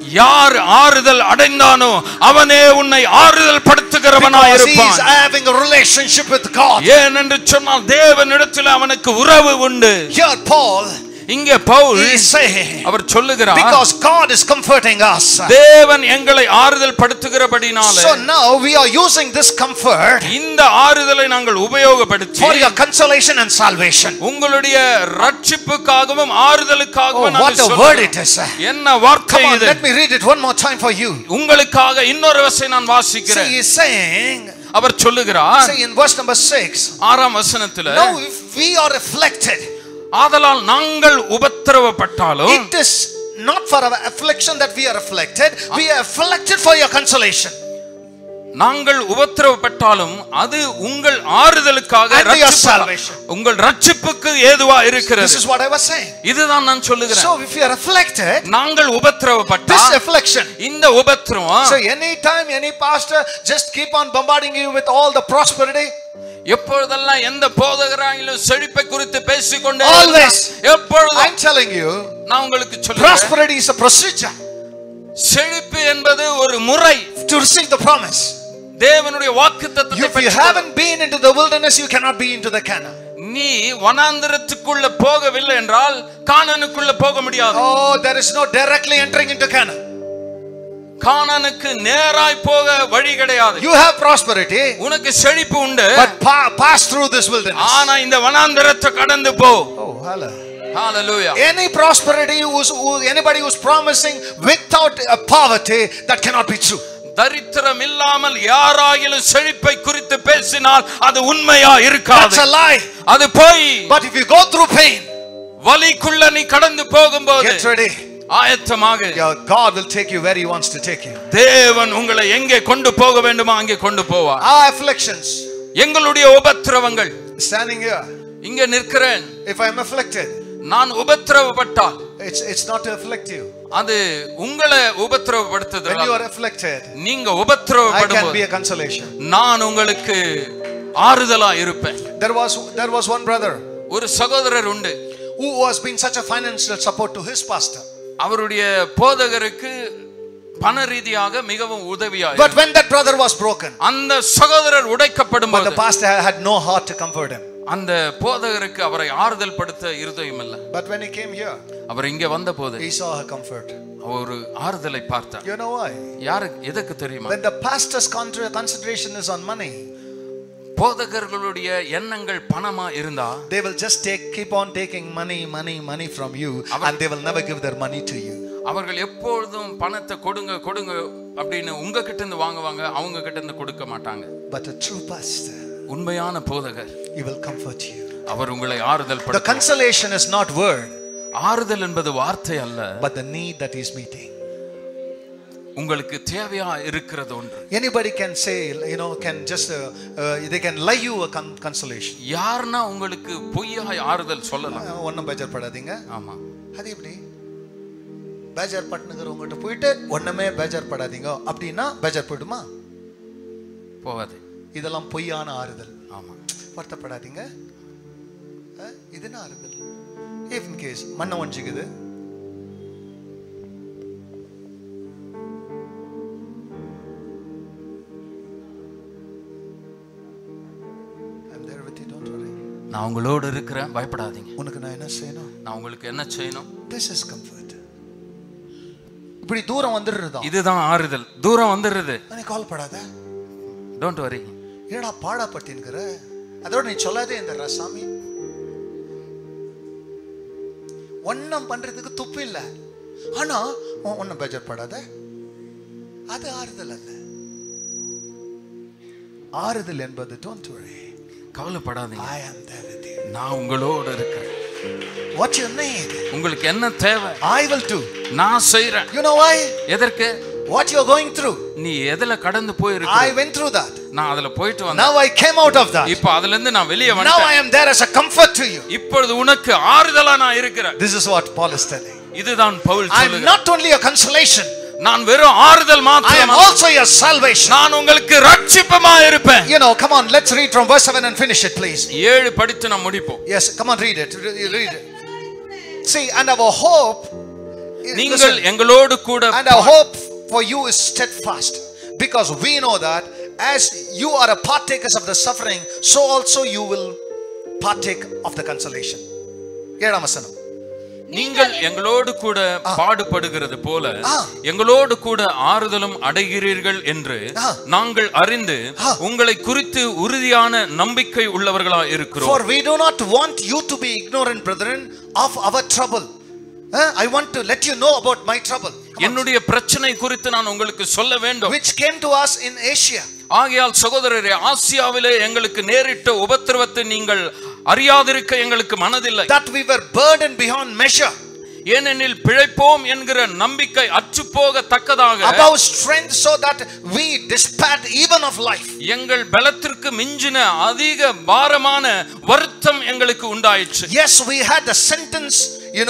யார் ஆறுதல் அடைந்தானோ அவனே உன்னை ஆறுதல் படுத்துகிறவனாய் இருப்பான். He is having a relationship with God. ஏனென்று சொன்னால் தேவனிடத்தில் அவனுக்கு உறவு உண்டு. Here Paul, இங்கே பவுல் அவர் சொல்லுகிறார், because God is comforting us. தேவன் எங்களை ஆறுதல் படுத்துகிறபடினாலே, so now we are using this comfort இந்த ஆறுதலை நாங்கள் உபயோகப்படுத்தி for your consolation and salvation. உங்களுடைய ரட்சிப்புக்காகவும் ஆறுதலுக்காகவும் what a word it is. என்ன வார்த்தை இது. Let me read it one more time for you. உங்களுக்காக இன்னொரு வசனம் நான் வாசிக்கிறேன். He is saying, அவர் சொல்லுகிறார், say in verse number 6, 6ஆம் வசனத்திலே, now if we are afflicted, ஆதலால் நாங்கள் உபத்திரவப்பட்டாலும், it is not for our affliction that we are afflicted, we are afflicted for your consolation. நாங்கள் உபத்திரவப்பட்டாலும் அது உங்கள் ஆறுதலுக்காக, உங்கள் ரட்சிப்புக்கு ஏதுவா இருக்கிறது. This is what I was saying. இதுதான் நான் சொல்லுகிறேன். So if you are afflicted, நாங்கள் உபத்திரவப்பட்டால், this affliction, இந்த உபத்திரவம், so anytime any pastor just keep on bombarding you with all the prosperity, எப்பொழுதெல்லாம் எந்த போதகராயிலும் செழிப்பை குறித்து பேசிக்கொண்டே, always, எப்பொழுதும், I'm telling you, நான் உங்களுக்கு சொல்றேன், prosperity is a procedure. செழிப்பு என்பது ஒரு முறை to receive the promise. தேவனுடைய வாக்குத்தத்தத்தை if you haven't been into the wilderness, you cannot be into the Canaan. நீ வனாந்திரத்துக்குள்ள போகவில்லை என்றால் கானானுக்குள்ள போக முடியாது. oh, there is no directly entering into Canaan. கானானுக்கு நேராய் போக வழி கிடையாது. you have prosperity, உனக்கு செழிப்பு உண்டு, but pass through this wilderness. ஆனா இந்த வனாந்திரத்தை கடந்து போ. oh hallelujah. any prosperity anybody who's promising without a poverty, that cannot be true. தரித்திரம் இல்லாமல் யாராயிலும் செழிப்பை குறித்து பேசினால் அது உண்மையா இருக்காது. that's a lie. அது பொய். but if you go through pain, வலிக்குள்ள நீ கடந்து போகும்போது, get ready, ஆயத்தமாக, God will take you where he wants to take you. தேவன் உங்களை எங்கே கொண்டு போக வேண்டுமோ அங்கே கொண்டு போவார். our afflictions, எங்களுடைய உபத்திரவங்கள், standing here, இங்கே நிற்கிறேன், if I am afflicted, நான் உபத்திரவப்பட்டால், it's not to afflict you, அது உங்களை உபத்திரவப்படுத்துது. when you are afflicted, நீங்க I உபத்திரவப்படும்போது can be a consolation. நான் உங்களுக்கு ஆறுதலா இருப்பேன். there was one brother ஒரு சகோதரர் உண்டு, who was being such a financial support to his pastor. அவருடைய போதகருக்கு பண ரீதியாக மிகவும் உதவியா. but when that brother was broken, அந்த சகோதரர் உடைக்கப்படும்போது, but the pastor had no heart to comfort him. அந்த போதகருக்கு அவரை ஆறுதல் படுத்த இருதயம் இல்லை. but when he came here, அவர் இங்கே வந்தபோது he saw her comfort. ஒரு ஆறுதலை பார்த்தார். you know why? யாருக்கு எதுக்கு தெரியுமா? when the pastor's concentration is on money, போதகர்களுடைய எண்ணங்கள் பணமா இருந்தா, they will just keep on taking money from you, and they will never give their money to you. அவர்கள் எப்பொழுதும் பணத்தை கொடுங்க அப்படின்னு உங்க கிட்ட இருந்து வாங்குவாங்க, அவங்க கிட்ட இருந்து கொடுக்க மாட்டாங்க. but a true pastor, உண்மையான போதகர், he will comfort you. அவர் உங்களை ஆறுதல் படுத்துவார். the consolation is not word, ஆறுதல் என்பது வார்த்தை அல்ல, but the need that he is meeting. உங்களுக்கு தேவையா இருக்கிறது ஒன்று. anybody can say, can just they can lie you a consolation. யார்னா உங்களுக்கு பொய்யாய் ஆறுதல் சொல்லலாம். ஒண்ணும் பேஜர் படாதீங்க. ஆமா, அது எப்படி பேஜர் பட்டனுங்கற உங்ககிட்ட போயிட்டு ஒண்ணுமே பேஜர் படாதீங்க அப்படினா பேஜர் போய்டுமா? போகாது. இதெல்லாம் பொய்யான ஆறுதல். ஆமா, வருத்தப்படாதீங்க. இதுனா ஆறுதல். if in case மண்ண ஒஞ்சிக்குது, நான் உங்களோடு இருக்கிறேன், பயப்படாதீங்க. உனக்கு நான் என்ன செய்யணும்? நான் உங்களுக்கு என்ன செய்யணும்? this is comfort. இப்படி தூரம் வந்துடுறதா, இதுதான் ஆறுதல். தூரம் வந்துடுறது, நீ கால் படாத, டோன்ட் வரி. என்னடா பாடாப்பட்டின்கிற, அதோட நீ சொல்லாதே இந்த ரசாமி ஒன்னும் பண்றதுக்கு துப்பு இல்ல, ஆனா ஒன்னும் பேஜர் படாத, அது ஆறுதல் அல்ல. ஆறுதல் என்பது டோன்ட் வரி, கவலைப்படாதீங்க, I am there with you, நான் உங்களோடு இருக்கிறேன். what you need, உங்களுக்கு என்ன தேவை, I will do, நான் செய்றேன். you know why? எதற்கு? what you are going through, நீ எதல கடந்து போய் இருக்க, I went through that, நான் அதல போயிட்டு வந்தேன். now I came out of that, இப்போ அதில இருந்து நான் வெளியே வந்தேன். now I am there as a comfort to you, இப்பொழுது உனக்கு ஆறுதலா நான் இருக்கிறேன். this is what Paul is telling. இதுதான் பவுல் சொல்லுகிறார். I am not only a consolation, நான் வெறும் ஆறுதல் மாத்திரமல்ல, I am also your salvation. நான் உங்களுக்கு ரட்சிப்பமா இருப்பேன். come on, let's read from verse 7 and finish it please. 7 படித்து நாம் முடிப்போம். yes, come on, read it. See, and our hope நீங்கள் எங்களோடு கூட and our hope for you is steadfast, because we know that as you are a partakers of the suffering, so also you will partake of the consolation. ஏழாம் வசனம். நீங்கள் எங்களோடு கூட பாடுபடுகிறது போல எங்களோடு கூட ஆறுதலும் அடைகிறீர்கள் என்று நாங்கள் அறிந்து உங்களை குறித்து உறுதியான நம்பிக்கை உள்ளவர்களாய் இருக்கிறோம். For we do not want you to be ignorant, brethren, of our trouble. I want to let you know about my trouble. என்னுடைய பிரச்சனை குறித்து நான் உங்களுக்கு சொல்ல வேண்டும், which came to us in Asia. ஆகையால் சகோதரரே, ஆசியாவிலே எங்களுக்கு நேரிட்ட உபத்திரவத்தை நீங்கள் அறியாதிருக்க எங்களுக்கு மனதில்லை. That we were burdened beyond measure. ஏனெனில் பிழைப்போம் என்கிற நம்பிக்கை அற்றுப்போகத்தக்கதாக above strength, so that we despaired even of life. எங்கள் பலத்திற்கு மிஞ்சின அதிக பாரமான வருத்தம் எங்களுக்கு உண்டாயிற்று. Yes, we had the sentence,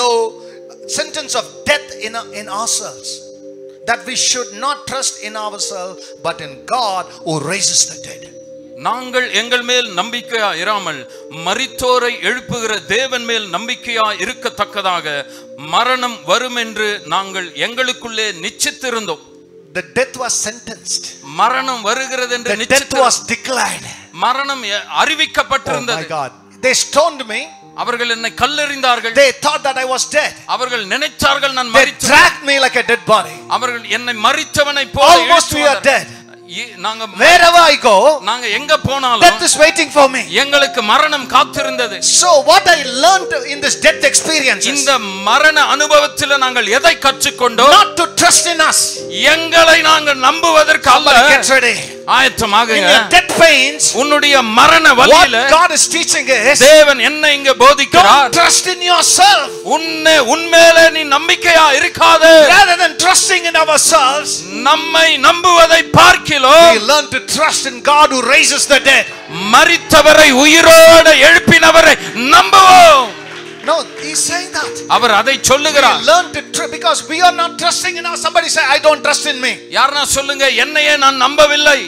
sentence of death in ourselves, that we should not trust in ourselves but in God who raises the dead. நாங்கள் எங்கள் மேல் நம்பிக்கையா இராமல் மரித்தோரை எழுப்புகிற தேவன் மேல் நம்பிக்கையா இருக்கத்தக்கதாக மரணம் வரும் என்று நாங்கள் எங்களுக்குள்ளே நிச்சயித்திருந்தோம். The death was sentenced. மரணம் வருகிறது என்று the death was declared. மரணம் அறிவிக்கப்பட்டிருந்தது. Oh my God, they stoned me. அவர்கள் என்னை கல்லெறிந்தார்கள். They thought that I was dead. அவர்கள் நினைத்தார்கள் நான் மரித்தேன். They dragged me like a dead body. அவர்கள் என்னை மரித்தவனை போல almost we are dead. நாங்க wherever I go, நாங்க எங்க போனாலும் death is waiting for me. எங்களுக்கு மரணம் காத்திருந்தது. So what I learned in this death experience, இந்த மரண அனுபவத்தில் நாங்கள் எதை கற்றுக்கொண்டோம்? not to trust in us. எங்களை நாங்கள் நம்புவதற்கு அல்ல. Get ready. ஆயத்தமாகுங்க. In your death pains, உன்னுடைய மரண வலியில what God is teaching is, தேவன் என்ன இங்க போதிக்கிறார்? don't trust in yourself. உன்மேல நீ நம்பிக்கையா இருக்காதே. Rather than trusting in ourselves, நம்மை நம்புவதை பார்க்கிலும் we learn to trust in God who raises the dead. மரித்தவரை உயிரோடு எழுப்பினவரை நம்புவோம். No, he's saying that. அவர் அதை சொல்லுகிறார். We learn to because we are not trusting in us. Somebody say, I don't trust in me. யாரனா சொல்லுங்க, என்னையே நான் நம்பவில்லை.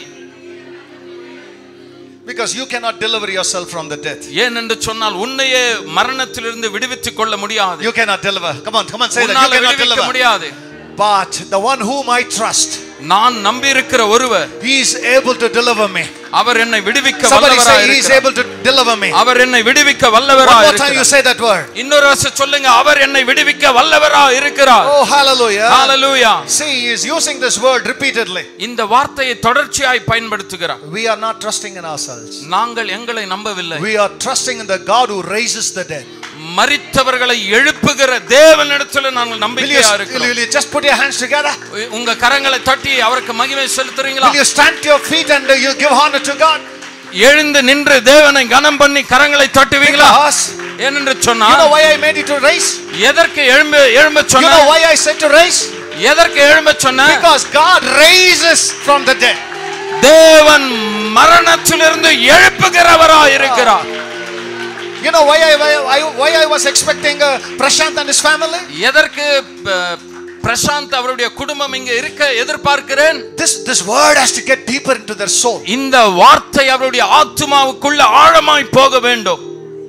Because you cannot deliver yourself from the death. ஏன் என்று சொன்னால் உன்னையே மரணத்திலிருந்து விடுவித்துக் கொள்ள முடியாது. You cannot deliver. Come on say that. You cannot deliver. முடியாது. But the one whom I trust, நான் நம்பி இருக்கிற ஒருவர், he is able to deliver me. அவர் என்னை விடுவிக்க வல்லவராய் இருக்கிறார். He is able to deliver me. அவர் என்னை விடுவிக்க வல்லவராய் இருக்கிறார். One more time you say that word. இன்னொரு வார்த்தை சொல்லுங்க, அவர் என்னை விடுவிக்க வல்லவராய் இருக்கிறார். Oh hallelujah. Hallelujah. See, he is using this word repeatedly. இந்த வார்த்தையை தொடர்ச்சியாய் பயன்படுத்துகிறார். We are not trusting in ourselves. நாங்கள் எங்களை நம்பவில்லை. We are trusting in the God who raises the dead. மரித்தவர்களை எழுப்புகிற தேவனிடத்தில் நாங்கள் நம்பிக்கையா இருக்கிறோம். Will you just put your hands together? உங்க கரங்களை தட்டி அவருக்கு மகிமை செலுத்துறீங்களா? Will you stand to your feet and you give honor to God? எழுந்து நின்று தேவனை கனம் பண்ணி கரங்களை தட்டுவீங்களா? ஏனென்று சொன்னா, you know why I made you to raise? எதற்கு எழும்ப சொன்னா? You know why I said to raise? எதற்கு எழும்ப சொன்னா? Because God raises from the dead. தேவன் மரணத்திலிருந்து எழுப்புகிறவராய் இருக்கிறார். You know why I was expecting Prashant and his family? எதற்கு பிரசாந்த் அவருடைய குடும்பம் இங்க இருக்க எதிர்பார்க்கிறேன்? This word has to get deeper into their soul. இந்த வார்த்தை அவருடைய ஆத்துமாவுக்குள்ள ஆழமாய் போக வேண்டும்.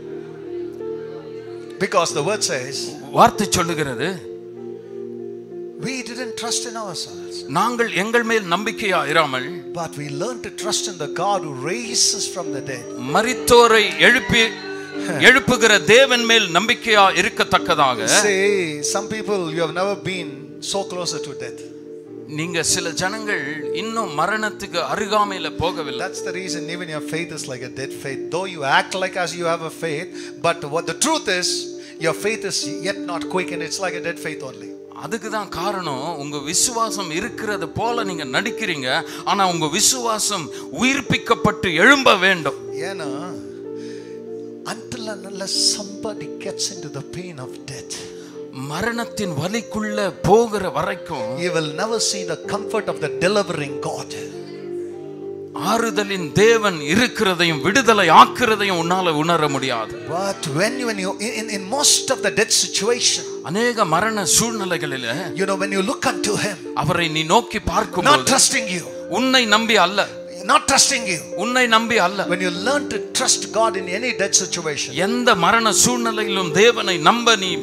Because the word says, வார்த்தை சொல்லுகிறது, we didn't trust in ourselves. நாங்கள் எங்கள் மேல் நம்பிக்கையா இராமல், but we learned to trust in the God who raises from the dead. மரித்தோரை எழுப்புகிற தேவன் மேல் நம்பிக்கையா இருக்கத்தக்கதாக. Say, some people, you have never been so closer to death. நீங்க சில ஜனங்கள் இன்னும் மரணத்துக்கு அருகாமையில போகவில்லை. That's the reason even your faith is like a dead faith. Though you act like as you have a faith, but what the truth is, your faith is yet not quickened. It's like a dead faith only. அதுக்கு தான் காரணம், உங்க விசுவாசம் இருக்கிறது போல நீங்க நடிக்கிறீங்க, ஆனா உங்க விசுவாசம் உயிர்ப்பிக்கப்பட்டு எழும்ப வேண்டும். ஏன்னா until and unless somebody gets into the pain of death, மரணத்தின் வலிக்குள்ள போகிற வரைக்கும் you will never see the comfort of the delivering God. ஆறுதலின் தேவன் இருக்கிறதையும் விடுதலை ஆக்குறதையும் உன்னால உணர முடியாது. But when you in most of the death situation, அநேக மரண சூழ்நிலைகளிலே, you know, when you look unto him, அவரை நீ நோக்கி பார்க்கும்போது, not trusting you, உன்னை நம்பி அல்ல, not trusting you, உன்னை நம்பி அல்ல, when you learn to trust God in any death situation, எந்த மரண சூழ்நிலையிலும் தேவனை நம்ப நீ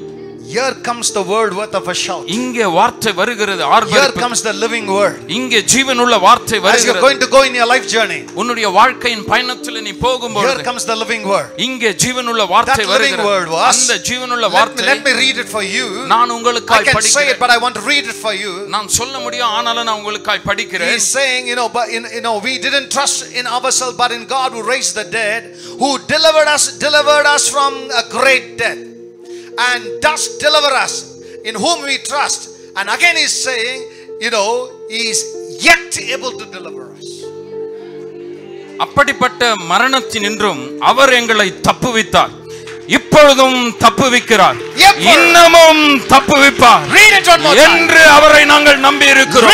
Here comes the word worth of a shout. இங்கே வார்த்தை வருகிறது Here ஆர்ப்பரிப்பு. comes the living word. இங்கே ஜீவனுள்ள வார்த்தை As you're வருகிறது. going to go in your life journey, உன்னுடைய வாழ்க்கையின் பயணத்தில் நீ போகும்போது here comes the living word. இங்கே ஜீவனுள்ள வார்த்தை That living word வருகிறது. was, அந்த ஜீவனுள்ள let வார்த்தை me read it for you. நான் I உங்களுக்காய் can say it, படிக்கிறேன். but I want to read it for you. நான் சொல்ல முடியும், ஆனாலும் நான் உங்களுக்காய் படிக்கிறேன். He's saying, but we didn't trust in ourselves, but in God who raised the dead, who delivered us from a great death, and does deliver us, in whom we trust. And again he's saying, he is yet able to deliver us. அப்படிப்பட்ட மரணத்தினின்றும் அவர் எங்களை தப்புவித்தார், இப்பொழுதும் தப்புவிக்கிறார், இன்னமும் தப்புவிப்பார் என்று அவரை நாங்கள் நம்பி இருக்கிறோம்.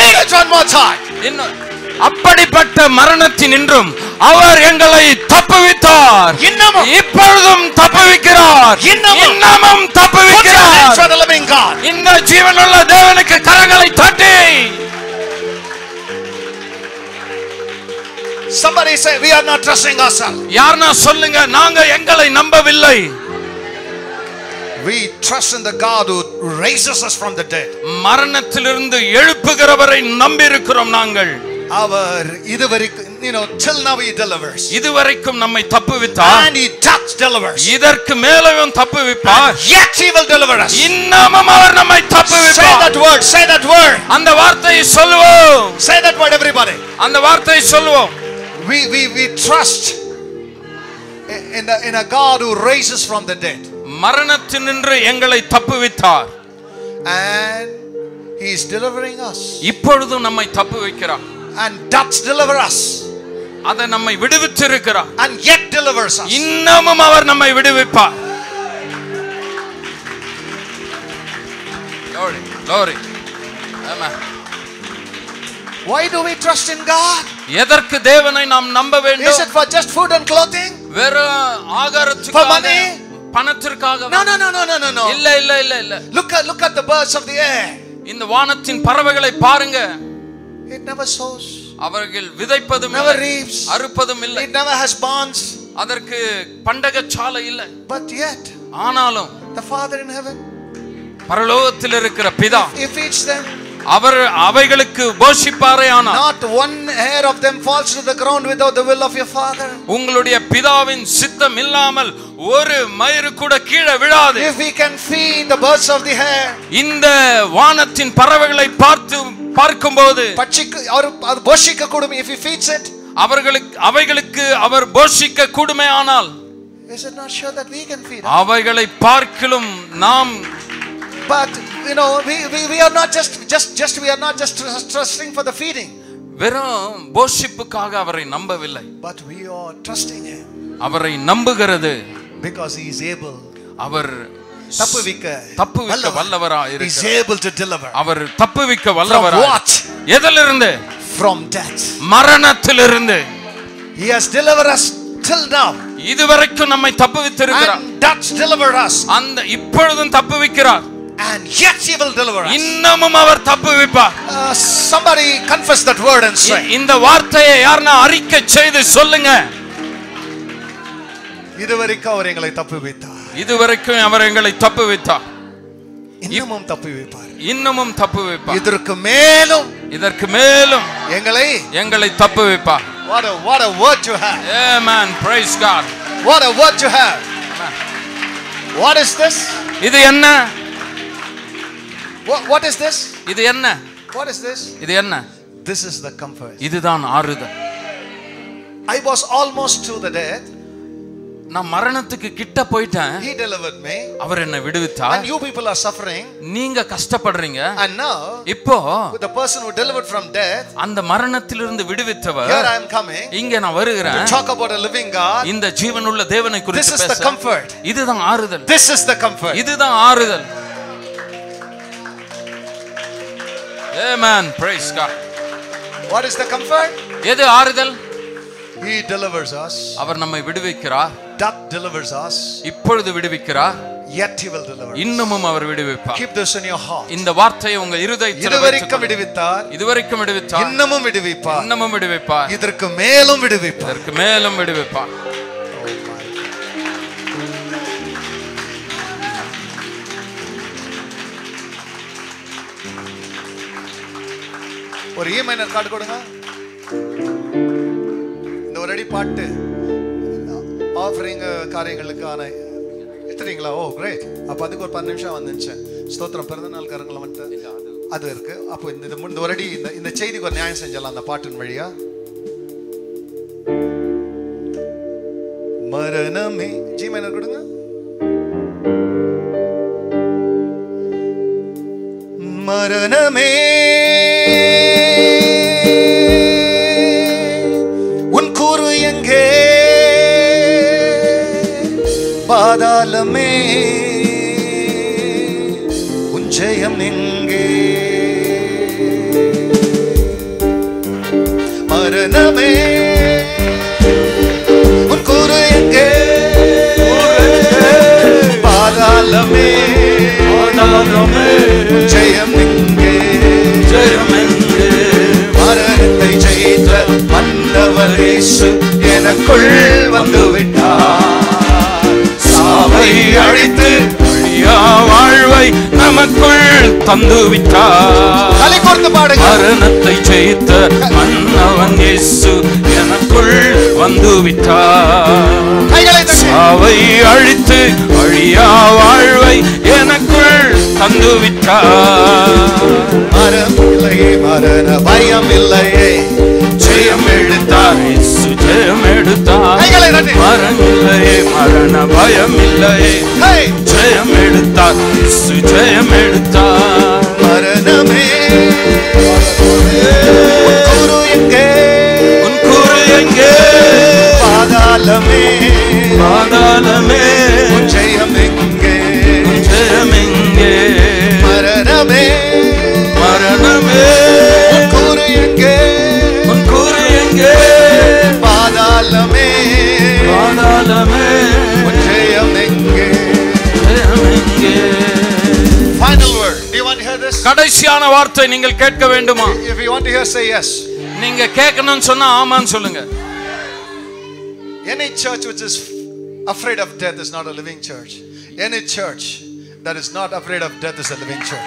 அப்படிப்பட்ட மரணத்தினின்றும் அவர் எங்களை தப்புவித்தார், இப்பொழுதும் தப்புவிக்கிறார், இன்னமும் தப்புவிக்கிறார். இந்த ஜீவனுள்ள தேவனுக்கு கரங்களை தட்டி somebody say, we are not trusting ourselves. யார்னா சொல்லுங்க, நாங்க எங்களை நம்பவில்லை. We trust in the God who raises us from the dead. மரணத்திலிருந்து எழுப்புகிறவரை நம்பி இருக்கிறோம் நாங்கள். அவர் இதுவரைக்கும் till now he delivers. இதுவரைக்கும் நம்மை தப்புவித்தார், and he does delivers. இதற்கு மேலும் தப்புவிப்பார், yet he will deliver us. இன்னமும் அவர் நம்மை தப்புவிப்பார். Say that word. அந்த வார்த்தையை சொல்வோம். Say that word, everybody. அந்த வார்த்தையை சொல்வோம். We trust in a God who raises from the dead. மரணத்தினின்று எங்களை தப்புவித்தார், and he is delivering us. இப்பொழுதும் நம்மை தப்புவிக்கிறார், and does deliver us. அதை நம்மை விடுவித்திருக்கிறார், and yet delivers us. இன்னமும் அவர் நம்மை விடுவிப்பார். Glory. Amen. Why do we trust in God? எதற்கு தேவனை நாம் நம்ப வேண்டும்? Is it for just food and clothing? வெறும் ஆகாரத்துக்காக, for money? பணத்திற்காக? No. இல்ல. Look at the birds of the air. இந்த வானத்தின் பறவைகளை பாருங்க. It never sows. அவர்கள் விதைப்பதும் never இல்லை, reaps. அறுப்பதும் இல்லை. It never has barns. அதற்கு பண்டகசாலை இல்லை. But yet, ஆனாலும் the Father in heaven, பரலோகத்தில் இருக்கிற பிதா, he feeds them. அவர் அவைகளுக்கு போஷிப்பாரே. ஆனால் not one hair of them falls to the ground without the will of your Father. உங்களுடைய பிதாவின் சித்தம் இல்லாமல் ஒரு மயிறு கூட கீழே விழாது. If we can feed the birds of the air, இந்த வானத்தின் பறவைகளை பார்க்கும்போது அவர் போஷிக்க கூடும். If he feeds it, அவைகளுக்கு அவர் போஷிக்க கூடுமே. ஆனால் is it not sure that we can feed it? அவைகளை பார்க்கிலும் நாம், but we are not just trusting for the feeding. வெறும் போஷிப்புக்காக அவரை நம்பவில்லை, but we are trusting him. அவரை நம்புகிறது because he is able. அவர் தப்புவிக்க வல்லவராய் இருக்கிறார். he is able to deliver. அவர் தப்புவிக்க வல்லவராய். from what? எதிலிருந்து? from death. மரணத்திலிருந்து. he has delivered us till now. இதுவரைக்கும் நம்மை தப்புவித்திருக்கிறார், and does deliver us. அந்த இப்பொழுதும் தப்புவிக்கிறார், and yet he will deliver us. இன்னமும் அவர் தப்புவிப்பார். somebody confess that word and say, இந்த வார்த்தையை யாரனா அறிக்கை செய்து சொல்லுங்க. இதுவரைக்கும் அவர் எங்களை தப்புவித்தார், இதுவரைக்கும் அவர் எங்களை தப்புவித்தார், இன்னமும் தப்புவிப்பார், இன்னமும் தப்புவிப்பார், இதற்கு மேலும் எங்களை தப்புவிப்பார். what a word to have. Amen. Praise God. what a word to have. what is this? இது என்ன? what is this? இது என்ன? what is this? இது என்ன? this is the comfort. இதுதான் ஆறுதல். I was almost to the death. நான் மரணத்துக்கு கிட்ட போயிட்டேன், he delivered me. அவர் என்னை விடுவித்தார். and you people are suffering. நீங்க கஷ்டப்படுறீங்க. and now இப்போ the person who delivered from death, அந்த மரணத்திலிருந்து விடுவித்தவர், here I am coming. இங்க நான் வருகிறேன். to talk about a living God. இந்த ஜீவனுள்ள தேவனை குறித்து பேச. this is the comfort. இதுதான் ஆறுதல். this is the comfort. இதுதான் ஆறுதல். Amen. Praise God. what is the comfort? எது ஆறுதல்? he delivers us. அவர் நம்மை விடுவிக்கிறார். that delivers us. இப்பொழுது விடுவிக்கிறார், yet he will deliver us. இன்னமும் அவர் விடுவிப்பார். keep this in your heart. இந்த வார்த்தையை உங்க இருதயத்தில் இதுவரைக்கும் விடுவித்தார், இன்னமும் விடுவிப்பார், இன்னமும் விடுவிப்பார், இதற்கு மேலும் விடுவிப்பார், இதற்கு மேலும் விடுவிப்பார். ஒரு E மைனர் கார்டு கொடுங்க. இந்த ஒரு அடி பாட்டு ஆஃபரிங் காரியங்களுக்கான எடுத்துறீங்களா? ஓ கிரேட். அப்போ அதுக்கு ஒரு 10 நிமிஷம் வந்துச்சு. ஸ்தோத்திரம். பிறந்த நாள் காரங்களை வந்துட்டு அது இருக்கு. அப்போ இந்த ஒரு அடி இந்த செய்திக்கு ஒரு நியாயம் செஞ்சலாம் அந்த பாட்டின் வழியா. மரணமே ஜி மைனர் கொடுங்க. மரணமே உன் கூறு எங்கே, பாதாளமே உன் ஜெயம் எங்கே, மரணமே உன் கூறு எங்கே, பாதாளமே ஜெயம் எங்கே, மரணத்தை ஜெயித்த வந்தவர் இயேசு எனக்குள் வந்துவிட்டார். சாவை அழித்து வாழ்வை நமக்குள் தந்துவிட்டார். மரணத்தை ஜெயித்த மன்னவன் இயேசு எனக்குள் வந்துவிட்டார். சாவை அழித்து அழியா வாழ்வை எனக்குள் தந்துவிட்டார். மரணம் இல்லையே, மரண பயம் இல்லையே, ஜெயம் எடுத்தார் இயேசு, ஜெயம் எடுத்தார். மரணம் இல்லையே, மரண பயம் இல்லையே, ஜெயம் எடுத்தார் இயேசு, ஜெயம் எடுத்தார். மரணமே உன் கூறு எங்கே, உன் கூறு எங்கே, பாதாளமே பாதாளமே உன் ஜெயம் எங்கே, ஜெயம் எங்கே, மரணமே மரணமே உன் கூறு எங்கே, உன் கூறு எங்கே, பாதாளமே பாதாளமே உன் ஜெயம் எங்கே. ஜெயம் எங்கே. Final word. Do you want to hear this? கடைசியான வார்த்தை நீங்கள் கேட்க வேண்டுமா? If you want to hear, say yes. நீங்க கேட்கணும்னு சொன்னா ஆமான்னு சொல்லுங்க. Any church which is afraid of death is not a living church. Any church that is not afraid of death is a living church.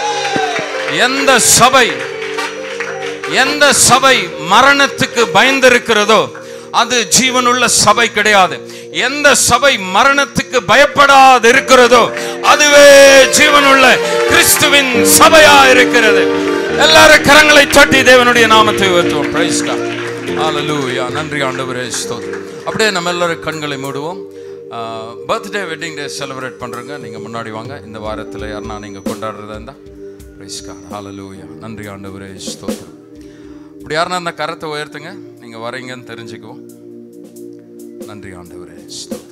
எந்த சபை மரணத்துக்கு பயந்திருக்கிறதோ அது ஜீவனுள்ள சபை கிடையாது. எந்த சபை மரணத்துக்கு பயப்படாது இருக்கிறதோ அதுவே ஜீவனுள்ள கிறிஸ்துவின் சபையா இருக்கிறது. எல்லாரும் கரங்களை தட்டி தேவனுடைய நாமத்தை உயர்த்துவோம். Praise God. ஹalleluya. நன்றி ஆண்டவரே, ஸ்தோத்திரம். அப்படியே நம்ம எல்லாரும் கண்களை மூடுவோம். பர்த்டே வெட்டிங் டே செலிப்ரேட் பண்றோங்க. நீங்க முன்னாடி வாங்க. இந்த வாரத்தில் யாருன்னா நீங்க கொண்டாடுறதா இருந்தா பிரைஸ் காட். ஹalleluya. நன்றி ஆண்டவரே, ஸ்தோத்திரம். இப்படி யாருன்னா அந்த கரத்தை உயர்த்துங்க. நீங்க வரீங்கன்னு தெரிஞ்சுக்குவோம். நன்றி ஆண்டவரே, ஸ்தோத்திரம்.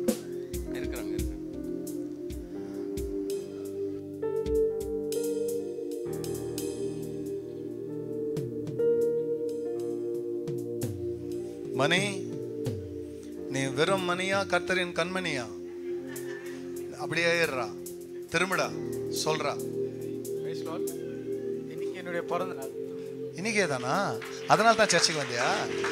மணி, நீ வெறும் மணியா கர்த்தரின் கண்மணியா? அப்படியே ஏறா, திரும்படா, சொல்றா. இன்னைக்கு என்னுடைய பிறந்த நாள். இன்னைக்கே தானா? அதனால தான் சர்ச்சுக்கு வந்தியா?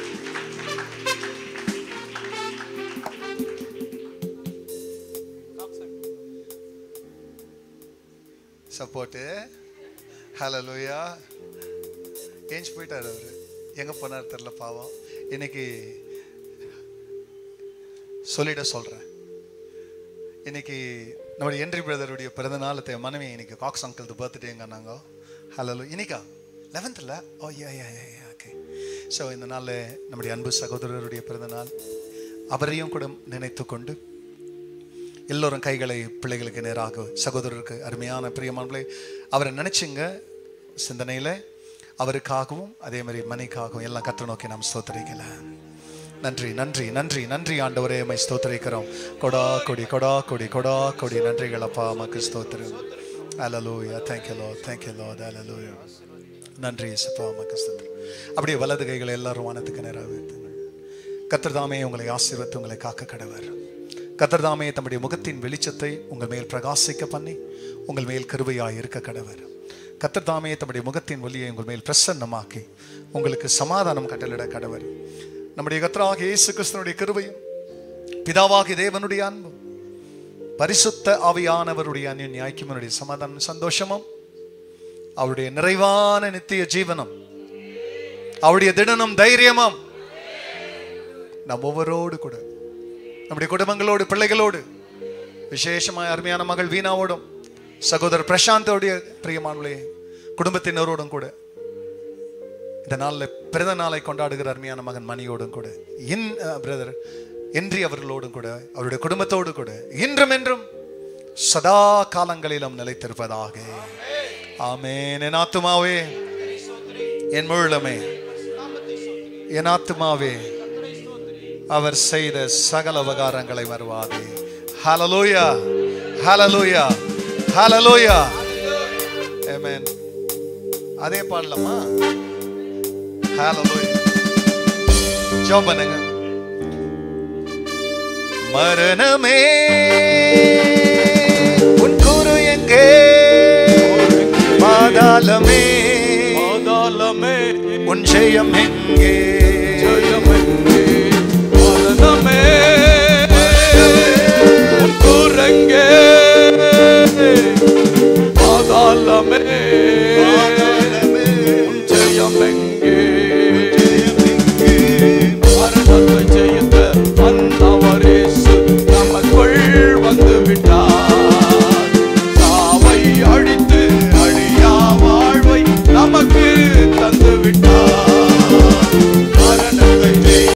சப்போர்ட்டு. ஹalleluya. ஏஞ்சி போயிட்டார் அவரு. எங்க போனார் தெரியல பாவம். இன்னைக்கு சொல்றேன். இன்னைக்கு நம்முடைய என்ட்ரி பிரதருடைய பிறந்த நாளத்தை மனைவி இன்னைக்கு காக்ஸ் அங்கிள் பர்த்டேங்கன்னாங்க. ஹalleluya. இன்னைக்கா 11th? ஓ யா ஓகே. ஸோ இந்த நாளில் நம்முடைய அன்பு சகோதரருடைய பிறந்த நாள். அவரையும் கூட நினைத்து கொண்டு எல்லோரும் கைகளை பிள்ளைகளுக்கு நேராக, சகோதரருக்கு அருமையான பிரியமானவர்களே, அவரை நினைச்சுங்க சிந்தனையில். அவருக்காகவும் அதே மாதிரி மணிக்காகவும் எல்லாம் கர்த்தரை நோக்கி நாம் ஸ்தோத்திரிக்கல. நன்றி நன்றி நன்றி நன்றி ஆண்டவரே, உம்மை ஸ்தோத்திரிக்கிறோம். கொடா கொடி கொடா கொடி கொடா கொடி நன்றிகள் அப்பா, உமக்கு ஸ்தோத்திரம். ஹalleluya. Thank you Lord. Thank you Lord. Hallelujah. நன்றி இயேசுப்பா, உமக்கு ஸ்தோத்திரம். அப்படியே வலது கைகளை எல்லாரும் வானத்துக்கு நேராக வைத்துங்கள். கர்த்தர் தாமே உங்களை ஆசீர்வதித்து உங்களை காக்க கடவர். கர்த்தர் தாமே தம்முடைய முகத்தின் வெளிச்சத்தை உங்கள் மேல் பிரகாசிக்க பண்ணி உங்கள் மேல் கிருபையாய் இருக்க கடவர். கர்த்தர் தாமே தம்முடைய முகத்தின் ஒளியை உங்கள் மேல் பிரசன்னமாக்கி உங்களுக்கு சமாதானம் கட்டளிட கடவர். நம்முடைய கர்த்தராகிய இயேசு கிறிஸ்துவினுடைய கிருபையும் பிதாவாகிய தேவனுடைய அன்பும் பரிசுத்த ஆவியானவருடைய அந்யோன்ய ஐக்கியமுடைய சமாதானம் சந்தோஷமும் அவருடைய நிறைவான நித்திய ஜீவனம் அவருடைய திடனும் தைரியமும் நம் ஒவ்வொருவரோடு கூட, நம்முடைய குடும்பங்களோடு, பிள்ளைகளோடு, விசேஷமாய் அருமையான மகள் வீணாவோடும் சகோதரர் பிரசாந்தோடைய பிரியமானவர்களே குடும்பத்தினரோடும் கூட இந்த நாளில் பிறந்த நாளை கொண்டாடுகிற அருமையான மகன் மணியோடும் கூட, பிரதர் என்றி அவர்களோடும் கூட, அவருடைய குடும்பத்தோடு கூட இன்றும் என்றும் சதா காலங்களிலும் நிலைத்திருப்பதாக. ஆமென். என் ஆத்துமாவே, என் முழுமே, என் ஆத்துமாவே அவர் செய்த சகல உபகாரங்களை மறவாதே. ஹல்லேலூயா, ஹல்லேலூயா, ஹல்லேலூயா. ஆமென். அதே பாடலாமா? ஹல்லேலூயா. ஜெபம் பண்ணுங்க. மரணமே உன் கூறு எங்கே? பாதாளமே, பாதாளமே உன் ஜெயம் எங்கே? ஜெயம் எங்கே? மரணமே உன் கூறு எங்கே? பாதாளமே உன் ஜெயம் எங்கே?